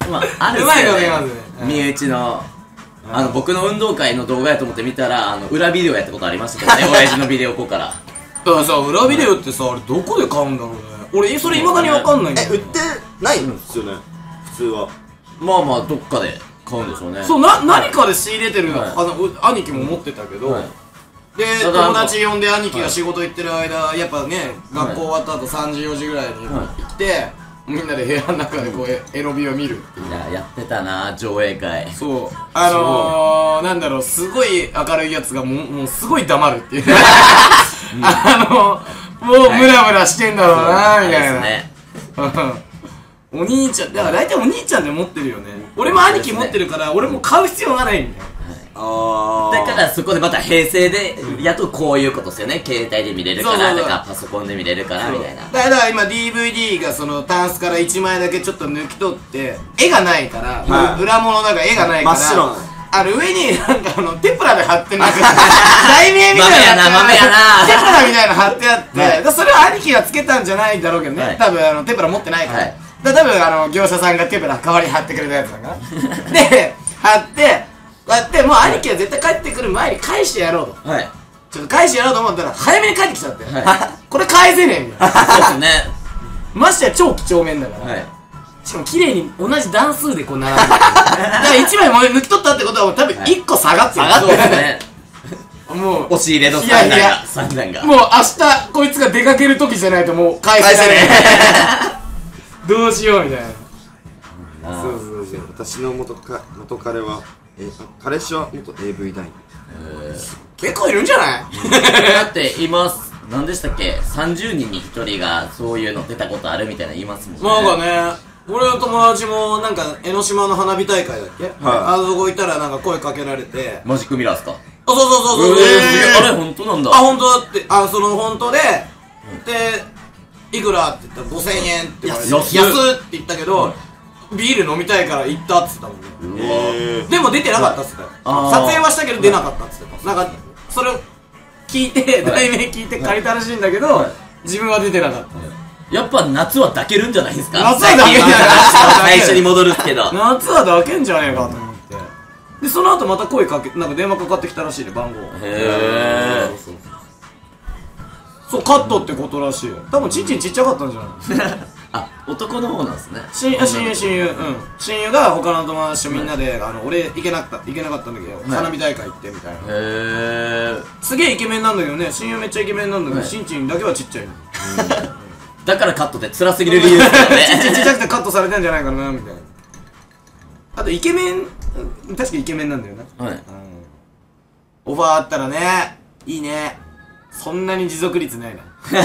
まああるっうまいすよねこと言いますね身内のあの僕の運動会の動画やと思って見たらあの裏ビデオやったことありましたけどね親父のビデオ庫からだからさ裏ビデオってさあれどこで買うんだろうね俺それ未だに分かんないんだよえ売ってないんですよね普通は。 まあまあどっかで買うんでしょうねそうな何かで仕入れてるのはいあのう兄貴も持ってたけどはいでただ友達呼んで兄貴が仕事行ってる間やっぱね学校終わった後さんじよじぐらいに来てみんなで部屋の中でこうエエロビを見るっていういややってたな上映会そうあのー、なんだろうすごい明るいやつがもうもうすごい黙るっていうあのもうムラムラしてんだろうなみたいな、 ねお兄ちゃんだから大体お兄ちゃんで持ってるよね俺も兄貴持ってるから俺も買う必要がないんだよあだからそこでまた平成でやっとこういうことですよね携帯で見れるかそうそうそうらとかパソコンで見れるからみたいなだから今 ディーブイディー がそのタンスからいちまいだけちょっと抜き取って絵がないから、 はい裏物だから絵がないから真っ白なあの上になんかあのテプラで貼ってなんか題名みたいな豆やな豆やなテプラみたいな貼ってあって、 はいだからそれは兄貴がつけたんじゃないんだろうけどね、 はい多分あのテプラ持ってないから、 はいだから多分あの業者さんがテプラ代わりに貼ってくれたやつだからで貼ってこうやってもう兄貴は絶対帰ってくる前に返してやろうとはいちょっと返してやろうと思ったら早めに帰ってきちゃって、 はこれ返せねえみたいなそうですねましてや超几帳面だから、 はいしかも綺麗に同じ段数でこう並んでるだからいちまいもう抜き取ったってことはもう多分いっこ下がってる、 下がってますねもう押し入れのいやいや三段が三段がもう明日こいつが出かける時じゃないともう返せないどうしようみたいなあーそうそうそう私の元か元彼はえ彼氏は元 エーブイ 男優。 結構いるんじゃないだって今何でしたっけさんじゅうにんにひとりがそういうの出たことあるみたいな言いますもんねなんかね俺の友達もなんか江ノ島の花火大会だっけ、あそこ行ったらなんか声かけられてマジックミラーっすかあそうそうそうそう、 えーえーあれ本当なんだあ本当だってあその本当で、でいくらって言ったらごせんえんって言われて安っ安っって言ったけど、ビール飲みたいから行ったっつったもんねえでも出てなかったっつったよあー撮影はしたけど出なかったっつってたなんかそれを聞いて題名聞いて借りたらしいんだけど自分は出てなかったやっぱ夏は抱けるんじゃないですか夏は抱ける最初に戻るっすけど夏は抱けんじゃねえかと思ってでその後また声かけなんか電話かかってきたらしいね番号へそうそうそうカットってことらしいよ多分ちんちんちっちゃかったんじゃないあ男の方なんですね親友親友親友うん親友が他の友達とみんなであの俺行けなかった行けなかったんだけど花火大会行ってみたいなへえすげえイケメンなんだけどね親友めっちゃイケメンなんだけどはいちんちんだけはちっちゃいのだからカットで辛すぎる理由ですよちんちんちっねちゃくてカットされてんじゃないかなみたいなあとイケメンうん確かイケメンなんだよなはいオファーあったらねいいねそんなに持続率ないな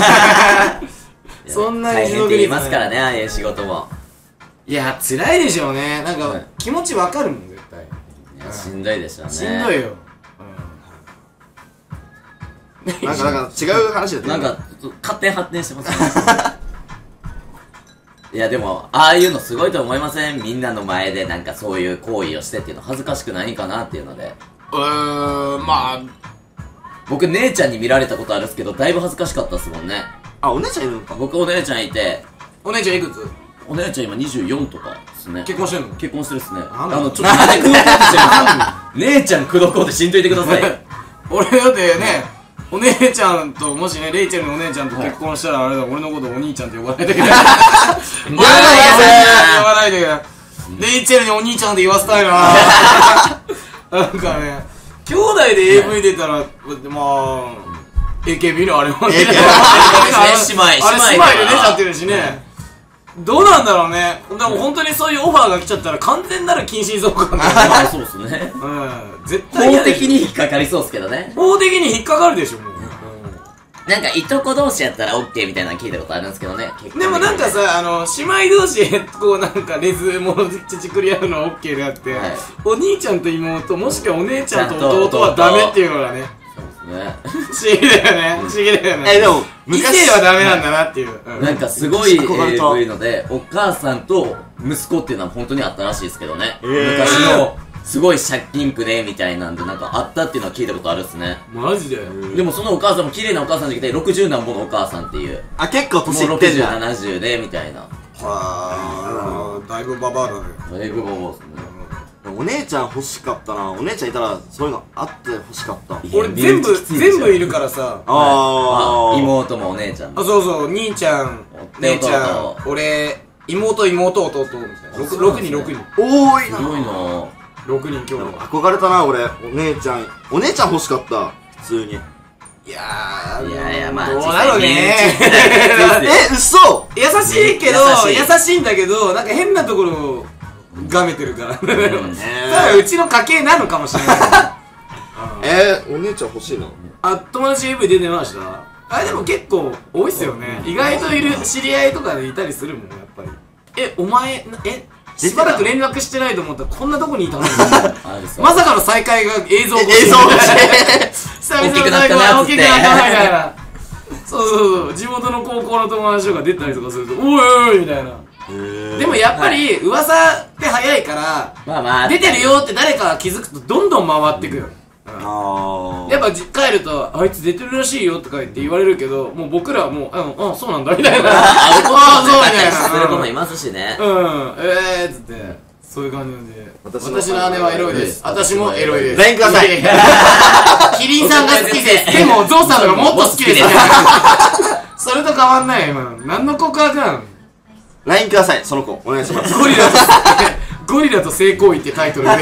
そんなに大持変って言い続率ないますからねああいう仕事もいや辛いでしょうねなんか、 はい気持ちわかるもん絶対いやしんどいでしょうねしんどいよ、 ー、なんかなんか違う話だったなんか勝手に発展してますねいやでもああいうのすごいと思いませんみんなの前でなんかそういう行為をしてっていうの恥ずかしくないかなっていうのでうーんまあ僕姉ちゃんに見られたことあるんですけどだいぶ恥ずかしかったっすもんねあお姉ちゃんいるのか。 僕お姉ちゃんいてお姉ちゃんいくつお姉ちゃん今にじゅうよんとかですね結婚してんの結婚してるっすねなんだあのちょっとなんで口説こうとしてるんですか姉ちゃん口説こうとしんといてください俺だってねお姉ちゃんともしねレイチェルのお姉ちゃんと結婚したらあれだ俺のことお兄ちゃんって呼ばないといけない呼ばないといけないレイチェルにお兄ちゃんって言わせたいななんかね兄弟で エーブイ 出たらまあ エーケービー のあれもねエーケービー姉妹あれ姉姉妹妹で出ちゃってるしねどうなんだろうねでも本当にそういうオファーが来ちゃったら完全なる近親相関だよねまあそうっすねうん絶対嫌法でしょ的に引っかかりそうっすけどね法的に引っかかるでしょもうなんかいとこ同士やったら OK みたいなの聞いたことあるんですけどね結婚でもなんかさあの姉妹同士でこうなんかレズもちくり合うのは OK であって、 はいお兄ちゃんと妹もしくはお姉ちゃんとちゃんと弟はダメっていうのがねそうですね不思議だよね不思議だよねえでも異性はダメなんだなっていう、うんなんかすごい エ憧れたーブイ のでお母さんと息子っていうのは本当にあったらしいですけどね、 えー昔のすごい借金苦ねみたいなんでなんかあったっていうのは聞いたことあるっすねマジででもそのお母さんも綺麗なお母さんじゃなくてろくじゅう何本のお母さんっていうあ結構年もういってんじゃん。 ろくじゅう、ななじゅうでみたいなはだいぶババアだね。 だいぶもうですね。 お姉ちゃん欲しかったな。お姉ちゃんいたらそういうのあって欲しかった。 俺全部全部いるからさ。 ああ妹もお姉ちゃんも。 あ、そうそう、兄ちゃん、姉ちゃん、俺、妹、妹、弟みたいな。ろくにん、ろくにん。 多いな。 すごいな。 ろくにん兄弟。 憧れたな俺。お姉ちゃんお姉ちゃん欲しかった。普通に。 いやー、 いやいや、まあどうなのねえ、嘘。 優しいけど、 優しい優しいんだけど、なんか変なところをがめてるから。ただうちの家系なのかもしれない。 えー、お姉ちゃん欲しいな。 あ、友達 エーブイ 出てました？あれでも結構多いっすよね。意外といる知り合いとかでいたりするもん、やっぱり。え、お前、え、しばらく連絡してないと思ったらこんなとこにいたの？まさかの再会が映像越し。 映像越し。 久々の再会が大きくなったなみたいな。そうそうそう、地元の高校の友達とか出たりとかすると、おいおいおいみたいな。でもやっぱり噂って早いから、 まあまあ出てるよって誰かが気づくとどんどん回ってくよ。 あやっぱじ帰ると、あいつ出てるらしいよとか言って言われるけど、もう僕らはもう、うん、あ、そうなんだみたいな。ああ、そうみたいな。 する子もいますしね。 うん、えーっつって、そういう感じで。私の姉はエロいです。私もエロいです。 ラインください。 キリンさんが好きです。でも、ゾウさんのがもっと好きです。それと変わんない、今。何の告白なの？ ラインください、その子。お願いします。 ゴリラと、ゴリラと性行為ってタイトルです。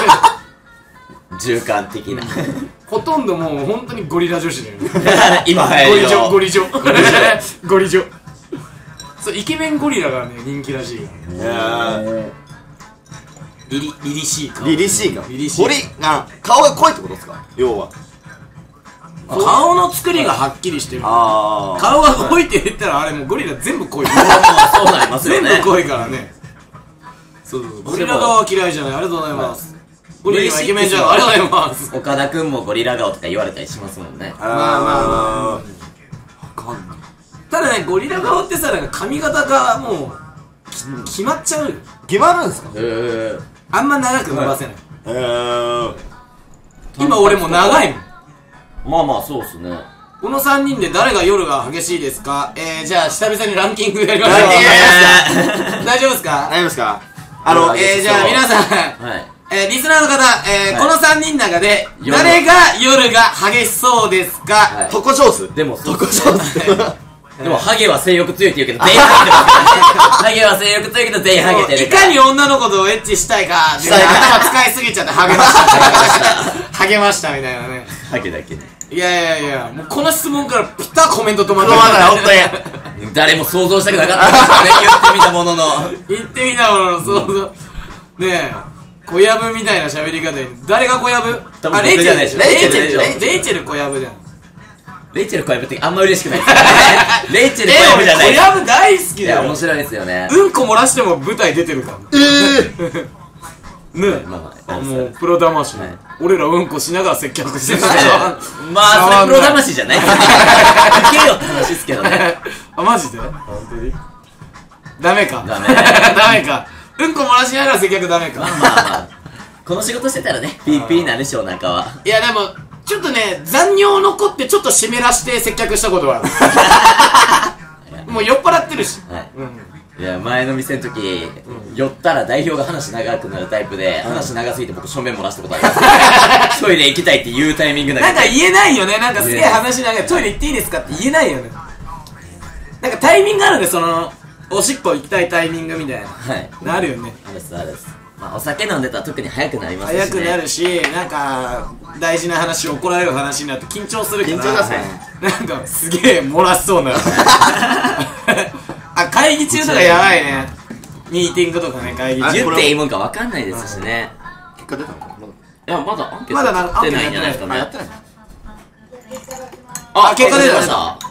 循環的な。 ほとんどもう本当にゴリラ女子だよね。 今ゴ流行リりの女、ゴリ女。ゴリ女。そう、イケメンゴリラがね、人気らしい。 いやリリ、リリシーか。 リリシーか。 リリシー彫り、な、顔が濃いってことですか？要は。 顔の作りがはっきりしてる。 あー。 顔が濃いって言ったらあれもうゴリラ全部濃い。 そうなりますよね。 全部濃いからね。そうそうそう。ゴリラ側は嫌いじゃない。ありがとうございます。ゴリラはイケメンじゃん。ありがとうございます。 岡田くんもゴリラ顔とか言われたりしますもんね。 まあまあまあ。わかんない。 ただね、ゴリラ顔ってさ、なんか髪型がもうき決まっちゃうよ。 決まるんですか？ へー。 あんま長く伸ばせない。 えー。 今俺も長いもん。 まあまあそうっすね。 このさんにんで誰が夜が激しいですか？えー、じゃあ久々にランキングやりましょう。 ランキング大丈夫ですか？ 大丈夫ですか？あの、 えー、じゃあ皆さん、 はい。 えー、リスナーの方、えーはいこのさんにんの中で夜誰が夜が激しそうですか？ はいとこ上手でもそうとこ上手。 でもハゲは性欲強いって言うけど全員ハゲてますからね。ハゲは性欲強いけど全員ハゲてるいかに女の子とエッチしたいかっていう頭使いすぎちゃってハゲましたハゲましたみたいなね。 ハゲだけね。 いやいやいや、もうこの質問からピタッコメント止まって止まんない、ほんとに。 誰も想像したくなかったですよね。言ってみたものの。 言ってみたものの想像。ねえ、小籔みたいな喋り方に誰が小籔？ 多分あ、レイチェルでしょ。 僕じゃないレイチェルでしょでしょ。レイチェル小籔じゃん。 レイチェル小籔ってあんま嬉しくないですよね。レイチェル小籔じゃない。 え、俺小籔大好きいや、 だよ。 面白いですよね。 うんこ漏らしても舞台出てるから。ねえ。 まあまあ、 あ、もうプロ魂、 はい俺らうんこしながら接客してる。 まあ、それプロ魂じゃない。いけよって話ですけどね。 あ、マジで？本当に？ダメか。 ダメダメか。うんこ漏らしながら接客ダメか。 まあまあまあ。この仕事してたらね、ピーピーなるでしょう、中は。 いやでも、ちょっとね、残尿残ってちょっと湿らして接客したことはある。もう酔っ払ってるし。 はい。 うん。 いや、前の店の時、寄ったら代表が話長くなるタイプで、話長すぎて僕正面漏らしたことあります。トイレ行きたいって言うタイミングだなんか言えないよね。なんかすげえ話しながらトイレ行っていいですかって言えないよね。なんかタイミングあるんで、その、おしっこ行きたいタイミングみたいな。 はい。 なるよね。 あれです、あれです。まあ、お酒飲んでたら特に早くなりますしね。 早くなるし、なんか、大事な話、怒られる話になって緊張するから。 緊張だね。 なんか、すげえ漏らしそうな。あ、会議中とかやばいね。ミーティングとかね、会議中。 言っていいもんか分かんないですしね。 結果出たのかな？ いや、まだアンケまだなート取ってないんじゃないですかあ、やねっ。てない。 あ、結果出まし。 ましたた。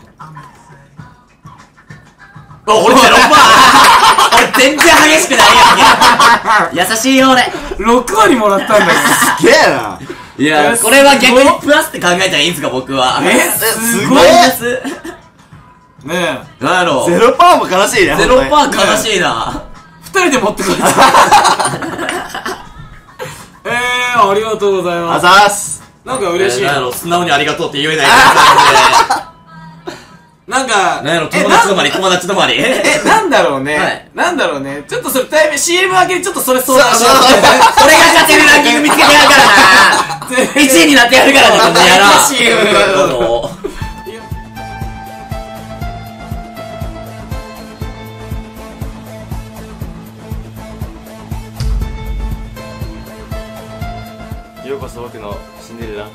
お、俺ゼロパー俺全然激しくないやんけ。優しいよ、俺。 ろくわりもらったんだよ。 すげえな。 いや、これは逆にプラスって考えたらいいんすか、僕は。 えすマイごい。 ナスねえ。 なんやろゼロパーも悲しいね。 ゼロパ本ー悲しいな。 二人で持ってこい。えー、ありがとうござい当に。 ます。 あざーす。 なんか嬉しいな。 なんやろ素直にありがとうって言えない。 なんか、 なんやろ、友達止まり、友達止まり。 え、なんだろうね。 はい。 なんだろうね。ちょっとそれタイム、シーエム 明けにちょっとそれ相談しよう。 俺が勝てるランキング見つけてやるからな。いちいになってやるからな、この野郎。 シーエムようこそ僕のシンデレラ。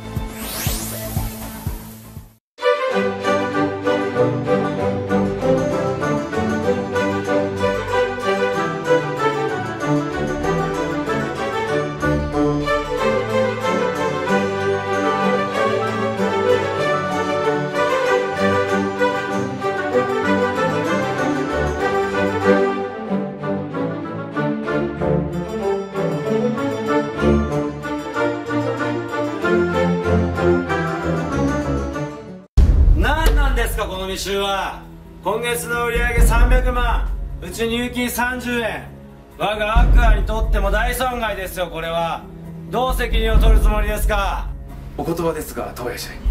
このに週は今月の売上さんびゃくまん、うち入金さんじゅうえん、我がアクアにとっても大損害ですよ。これはどう責任を取るつもりですか？ お言葉ですが東野社員。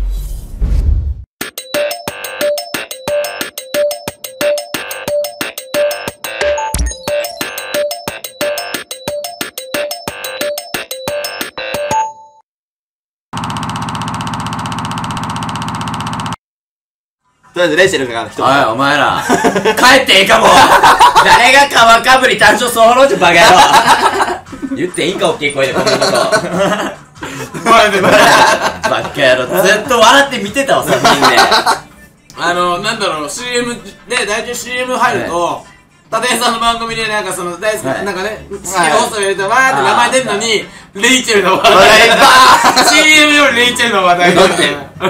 とりあえずレイチェルが一言。 おい、お前ら。帰っていいかも。誰が川かぶり誕生ソロじゃバカ野郎。言っていいか、大きい声でこんなこと。 マジでマジで。 バカ野郎。ずっと笑って見てたわ、さんにんで。 あの、なんだろう、シーエム で、大体 シーエム 入ると、立井さんの番組でなんかその大好き、なんかね、シーエム 放送入れてわーって名前出るのに、レイチェルの話題バー シーエム よりレイチェルの話題だって、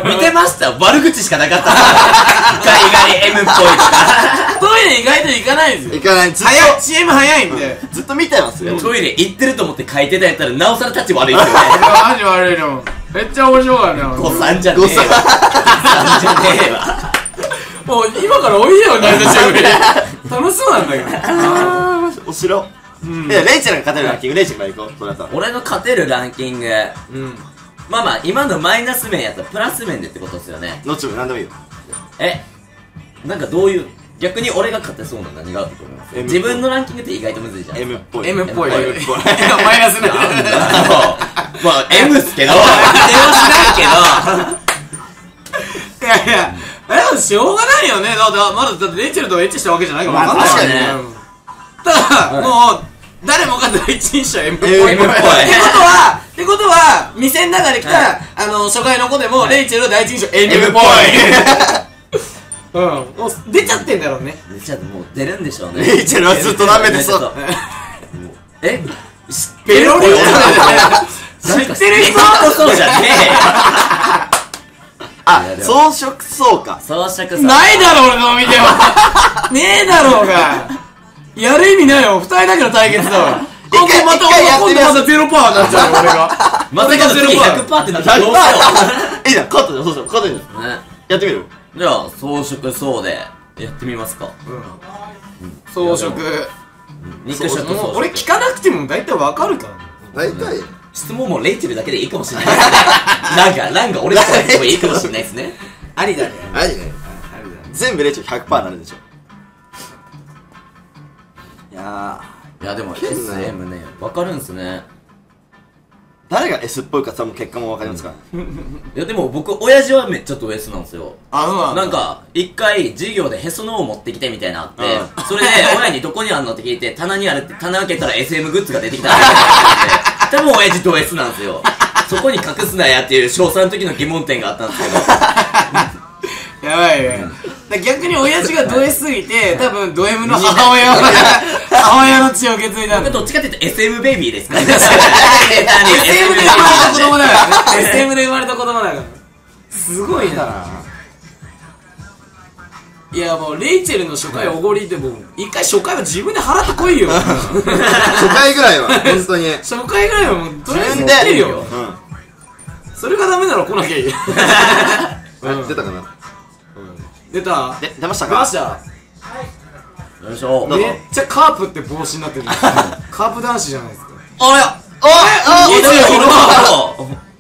見てました悪口しかなかった。ガリガリ M っぽいとか。 トイレ意外と行かないんですよ。 行かない。ずっと早い、シーエム 早いんで。 ずっと見てますよ。 トイレ行ってると思って書いてたやったら、なおさら立ち悪いですよね。 マジ悪いの。めっちゃ面白かったよ。 誤算じゃねえわ。誤算じゃねえわ。 もう今からおいでよ、ナイトシェフに。楽しそうなんだけど。 お城。いや、レイチェルが勝てるランキング、レイチェルから行こう、それだったら。 俺の勝てるランキング。 うん。 まあまあ、今のマイナス面やったらプラス面でってことですよね。 どっちも何でもいいよ。 え、なんかどういう、逆に俺が勝てそうな何があると思います？自分のランキングって意外とむずいじゃん。 M っぽい。 M っぽい。 M っぽい。マイナスなんだ。 まあ、M っすけど、否定はしないけど。いやいや、え、しょうがないよね。だって、まだ、だってレイチェルとエッチしたわけじゃないから。 まあ確かにね。 ただ、もう、誰もが第一印象 M っぽい。 M っぽい。 ってことは、ってことは、店の中で来た、あの、初回の子でも、レイチェルの第一印象 M っぽい。うん、もう出ちゃってんだろうね。 出ちゃってもう出るんでしょうね。 レイチェルはずっと舐めてそう。 え、 ペロリン知ってる人そうじゃねえよ。 あ、装飾そうか。 装飾さ。 ないだろ、俺の見ては。ねえだろうが。やる意味ないよ、二人だけの対決だわ。今度また、今度またゼロパーになっちゃうよ、俺が。 まさかの次ひゃくパーってなったらどうしよう。いいじゃん、勝ったじゃん、そうそう、勝ったじゃん。やってみる。 じゃあ、装飾そうで、やってみますか。 装飾。 肉食装飾。 俺聞かなくても大体わかるから。 大体。 質問もレイチェルだけでいいかもしれないですね。なんか、なんか俺だけでもいいかもしれないですね。 ありだね。 ありね。全部レイチェル ひゃくパーセント になるでしょ。いやー。いやでも エスエム ね、わかるんすね。 誰が S っぽいか多分結果もわかりますから。 いやでも僕、親父はめっちゃド S なんですよ。 あ、そうなんだ。 なんか、一回授業でへその緒を持ってきてみたいなのあって、それで親にどこにあんのって聞いて、棚にあるって棚開けたら エスエム グッズが出てきたって多分親父ド S なんですよ。そこに隠すなやっていう小さんの時の疑問点があったんですけど。 やばいね。逆に親父がド S すぎて、多分ド M の母親が、母親の血を受け継いだんだ。 どっちかっていうと エスエム ベイビーですからね。 エスエム で生まれた子供だから。エスエム で生まれた子供だから。すごいな。いやもうレイチェルの初回おごりってもう一回初回は自分で払ってこいよ。 初回ぐらいは本当に。 初回ぐらいはもうとりあえずやってるよ。それがダメなら来なきゃいい。 出たかな。 出た？ で、出ましたか？ 出ました。 よいしょ。 めっちゃカープって帽子になってる。カープ男子じゃないですか。 あれおいおいにじゅうご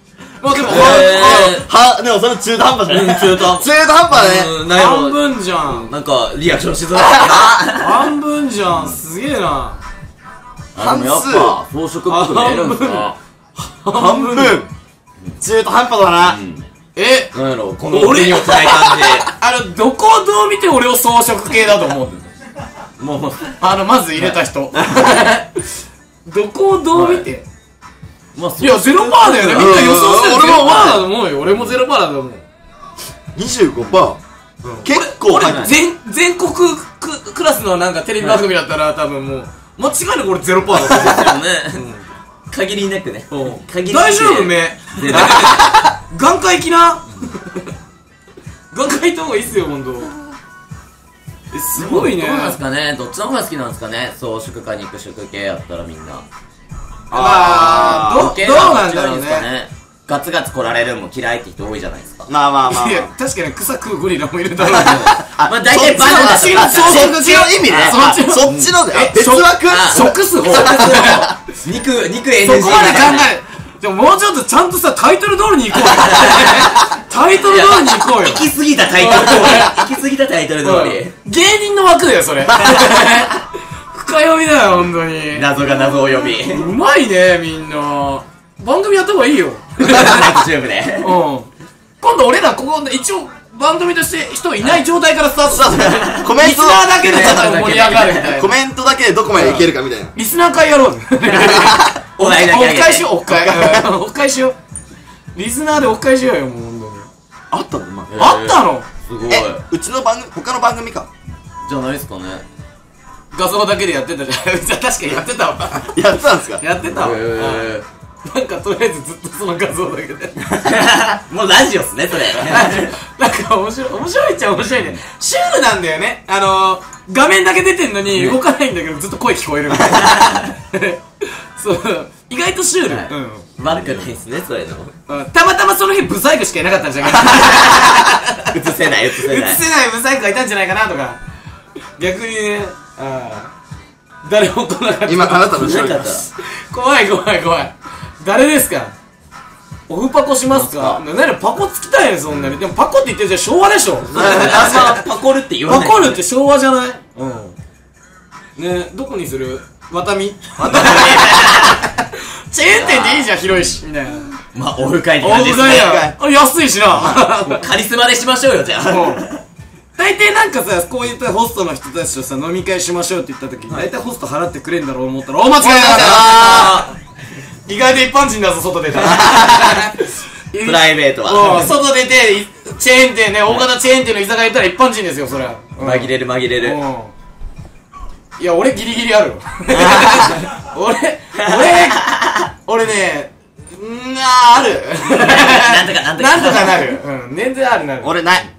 まあでもは、でもそれ中途半端じゃない中途半端中途半端ね。 うんなんやろ半分じゃんなんかリアクションしづらいな半分じゃんすげえなあでもやっぱ装飾っぽく見えるんすか半分中途半端だな。 えなんやろこの俺にをつない感あのどこをどう見て俺を装飾系だと思うんだよじもうあのまず入れた人どこをどう見てまあいやゼロパーだよねみんな予想してるゼロパーだと思うよ俺もゼロパーだと思うにじゅうごパーセント 結構入ってる。 全全国ククラスのなんかテレビ番組だったら多分もう間違いなく俺ゼロパーだと思うですよね限りなくね限りなく大丈夫目眼科行きな眼科行った方がいいっすよほんとえすごいねどうなんですかねどっちの方が好きなんですかね装飾か肉食系やったらみんなまあど系どうなんだろうですかねガツガツ来られるのも嫌いって人多いじゃないですかまあまあまあいや確かに草食うゴリラもいるだろうけどまあ大体バナナそっちとかそっちのそっちの意味ね。 そっちのそっちので。 え別枠食す方肉肉 エヌジーそこまで考えでももうちょっとちゃんとさタイトル通りに行こうよタイトル通りに行こうよ行き過ぎたタイトル通り行き過ぎたタイトル通り芸人の枠だよそれ深読みだよ本当に謎が謎を呼びうまいねみんな番組やった方がいいよナイトチューブでうん今度俺らここ一応番組として人いない状態からスタートしたんだよコメントリスナーだけでちょっと盛り上がるみたいなコメントだけでどこまでいけるかみたいな。 リスナー会やろうお題だけあげてオフ会しようオフ会オフ会しようリスナーでオフ会しようよもう本あったのま当にあったのすごいえ、うちの番組、他の番組か。 じゃないですかね画像だけでやってたじゃんじゃあ確かにやってたわやってたんですか。 やってたわへなんかとりあえずずっとその画像だけでーもうラジオっすねそれなんか面白い面白いっちゃ面白いねシュールなんだよねあのー、画面だけ出てんのに動かないんだけどずっと声聞こえるみたいなそう意外とシュール、 はいうん悪くないっすねそういうのうんたまたまその日ブサイクしかいなかったんじゃないかな映せない映せ映ないせないブサイクがいたんじゃないかなとか逆にねああ誰も来なかった今、あなたの後ろにいなかったます。 怖い怖い怖い誰ですかオフパコしますかななにパコつきたいねそんなにでもパコって言ってるじゃん昭和でしょあんまパコるって言わないパコるって昭和じゃないうんねどこにするワタミワタミチェーン店でいいじゃん広いしみたいなまあオフ会って大感じですね台やあ安いしなもうカリスマでしましょうよじゃあ大体なんかさこういったホストの人たちとさ飲み会しましょうって言った時に大体ホスト払ってくれんだろう思ったら大間違いだあ意外と一般人だぞ外出たらープライベートうんは外出ていチェーン店ね大型チェーン店の居酒屋行ったら一般人ですよそれは紛れる紛れるうんいや俺ギリギリあるよ俺俺俺ねんああるなんとかなんとかなんとかなるうん全然あるなる俺ない。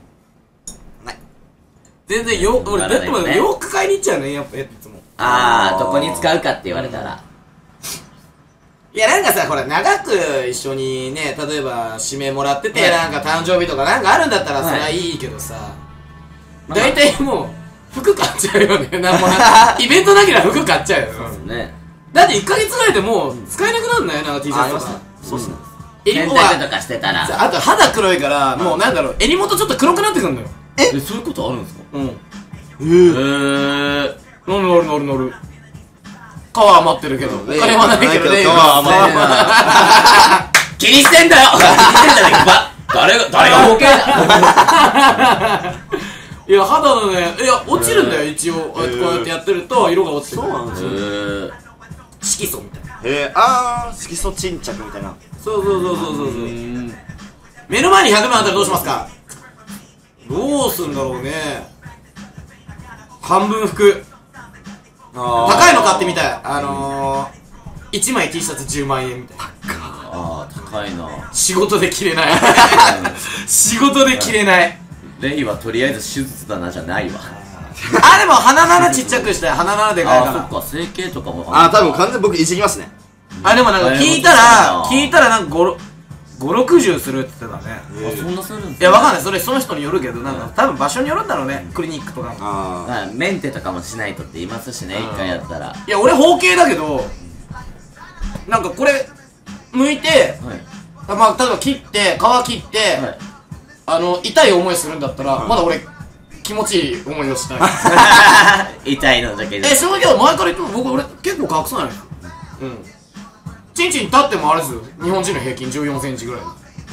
全然よ俺なだってもらないね洋服買いに行っちゃうねやっぱいつもあーどこに使うかって言われたらいやなんかさほら長く一緒にね例えば指名もらってて、 はいなんか誕生日とかなんかあるんだったらそれはいいけどさ、大体もう服買っちゃうよねなんもなイベントなければ服買っちゃうよ、うんねだっていっかげつぐらいでもう使えなくなんないなんか T シャツとかそうっすね。 洗襟元は濯とかしてたらあと肌黒いからもうなんだろう襟元ちょっと黒くなってくんのよえそういうことあるんですかうんへー乗る乗る乗る乗る皮余ってるけどお金はないけどね皮余ってるな気にしてんだよ気にしてんじゃないかば誰が誰が保険だいや肌のねいや落ちるんだよ一応こうやってやってると色が落ちてるそうなんですよ。 へー色素みたいなへえ、あー、色素沈着みたいな。 そうそうそうそうそうそう目の前にひゃくまんあったらどうしますかどうすんだろうね半分服高いの買ってみたいあのー、いちまい T シャツじゅうまんえんみたいなあー高いな仕事で着れない仕事で着れないレイはとりあえず手術だなじゃないわあでも鼻の穴ちっちゃくして鼻の穴でかいからあーそっか整形とかもあー、多分完全に僕いじりますね。 あでもなんか聞いたら聞いたらなんかごろくじゅうするって言ってたねあそんなするんですいやわかんないそれその人によるけどなんか多分場所によるんだろうねクリニックとかもあはいメンテとかもしないとって言いますしね一回やったらはいや俺包茎だけどなんかこれ剥いていあまあ例えば切って皮切って、はい、あの痛い思いするんだったら、うん、まだ俺気持ちいい思いをしたい痛いのだけでえその時は前から言っても僕俺結構隠さないのようんチンチン立ってもあれですよ日本人の平均じゅうよんセンチぐらいへ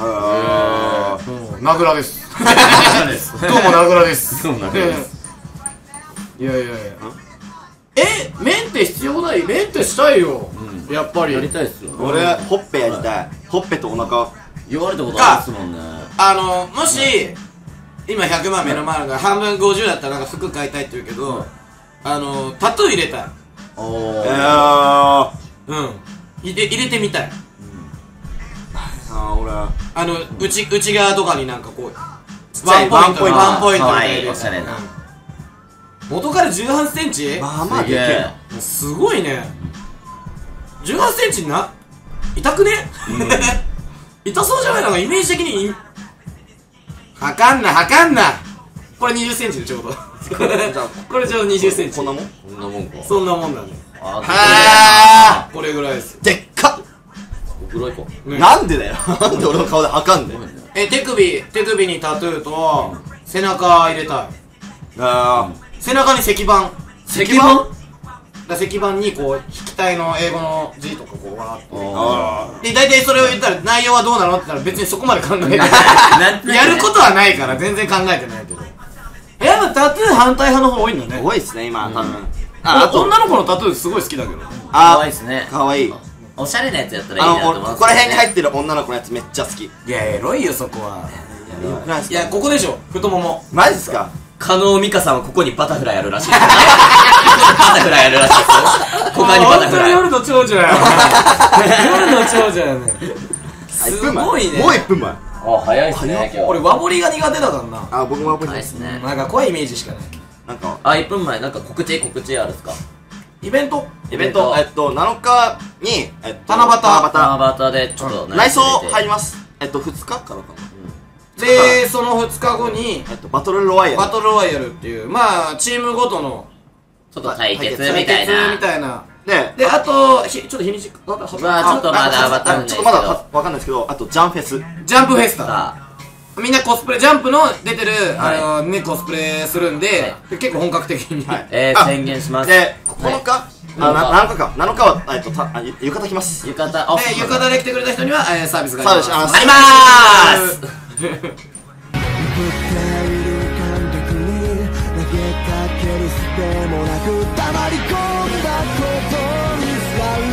え名倉ですどうも名倉ですどうも名倉ですいやいやいやえメンテ必要ないメンテしたいよ、うん、やっぱりやりたいっすよ俺ほっぺやりたい、はい、ほっぺとお腹言われたことあるっすもんねあのもし、うん、今ひゃくまん目の前あるから半分ごじゅうだったらなんか服買いたいって言うけど、うん、あのタトゥー入れたいおーえーうん入れ入れてみたい、うん、 あー俺あの内内側とかになんかこうワンポイントワンポイントみたいなおしゃれな元からじゅうはちセンチまあまあでけえすごいねじゅうはちセンチな痛くね、うん、痛そうじゃないのかイメージ的に測んな測んなこれにじゅっセンチでちょうどこれちょうどにじゅっセンチこんなもんこんなもんかそんなもんだねはあこれぐらいですでっかっぐらいかなんでだよなんで俺の顔で測んだよえ手首手首にタトゥーと背中入れたいあ背中に石板石板だ石板にこう筆記体の英語の字とかこうわーってで大体それを言ったら内容はどうなのって言ったら別にそこまで考えてないやることはないから全然考えてないけどやっぱタトゥー反対派の方多いんだね多いっすね今多分あと女の子のタトゥーすごい好きだけどかわいいっすねかわいいおしゃれなやつやったらいいなと思います。 ここら辺に入ってる女の子のやつめっちゃ好き。いやエロいよそこは。いやここでしょ太もも。 マジっすか。 加納美香さんはここにバタフライあるらしいです。バタフライあるらしいですよ。他にバタフライ。 夜の長女や。夜の長女やね。すごいね。 もういっぷんまえ。 あ早いっすね今日。 俺和彫りが苦手だからな。 あ僕も和彫りですね。 なんか怖いイメージしかない。 なんかあいっぷんまえなんか告知告知あるっすか。 イベントイベントえっとなのかにえっと七夕七夕でちょっと内装入ります。えっとふつかからかな。 でそのふつかごにえっとバトルロワイヤルバトルロワイヤルっていうまあチームごとのちょっと対決みたいなみたいなでであとちょっと日にちまあちょっとまだわかんないちょっとまだわかんないですけどあとジャンフェスジャンプフェスタみんなコスプレジャンプの出てるあのねコスプレするんで結構本格的にえー宣言しますでここのかあなのかかなのかはえっと浴衣着ます浴衣で浴衣で来てくれた人にはサービスがありますありますぶっている感覚に投げかけるすでもなく黙り込んだことにされ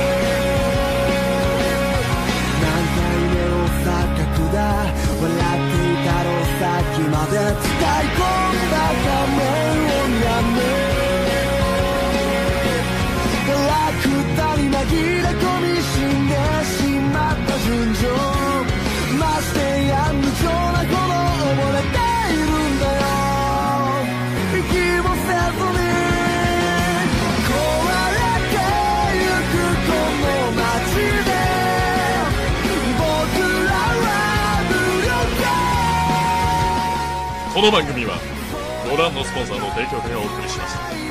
何回目の錯覚だ笑っていたのさっきまで使い込んだ画面をやめガラクタに紛れ込み死んでしまった純情ましてや無情なほど溺れているんだよ息もせずに壊れてゆくこの街で僕らは無力。 この番組はご覧のスポンサーの提供でお送りしました。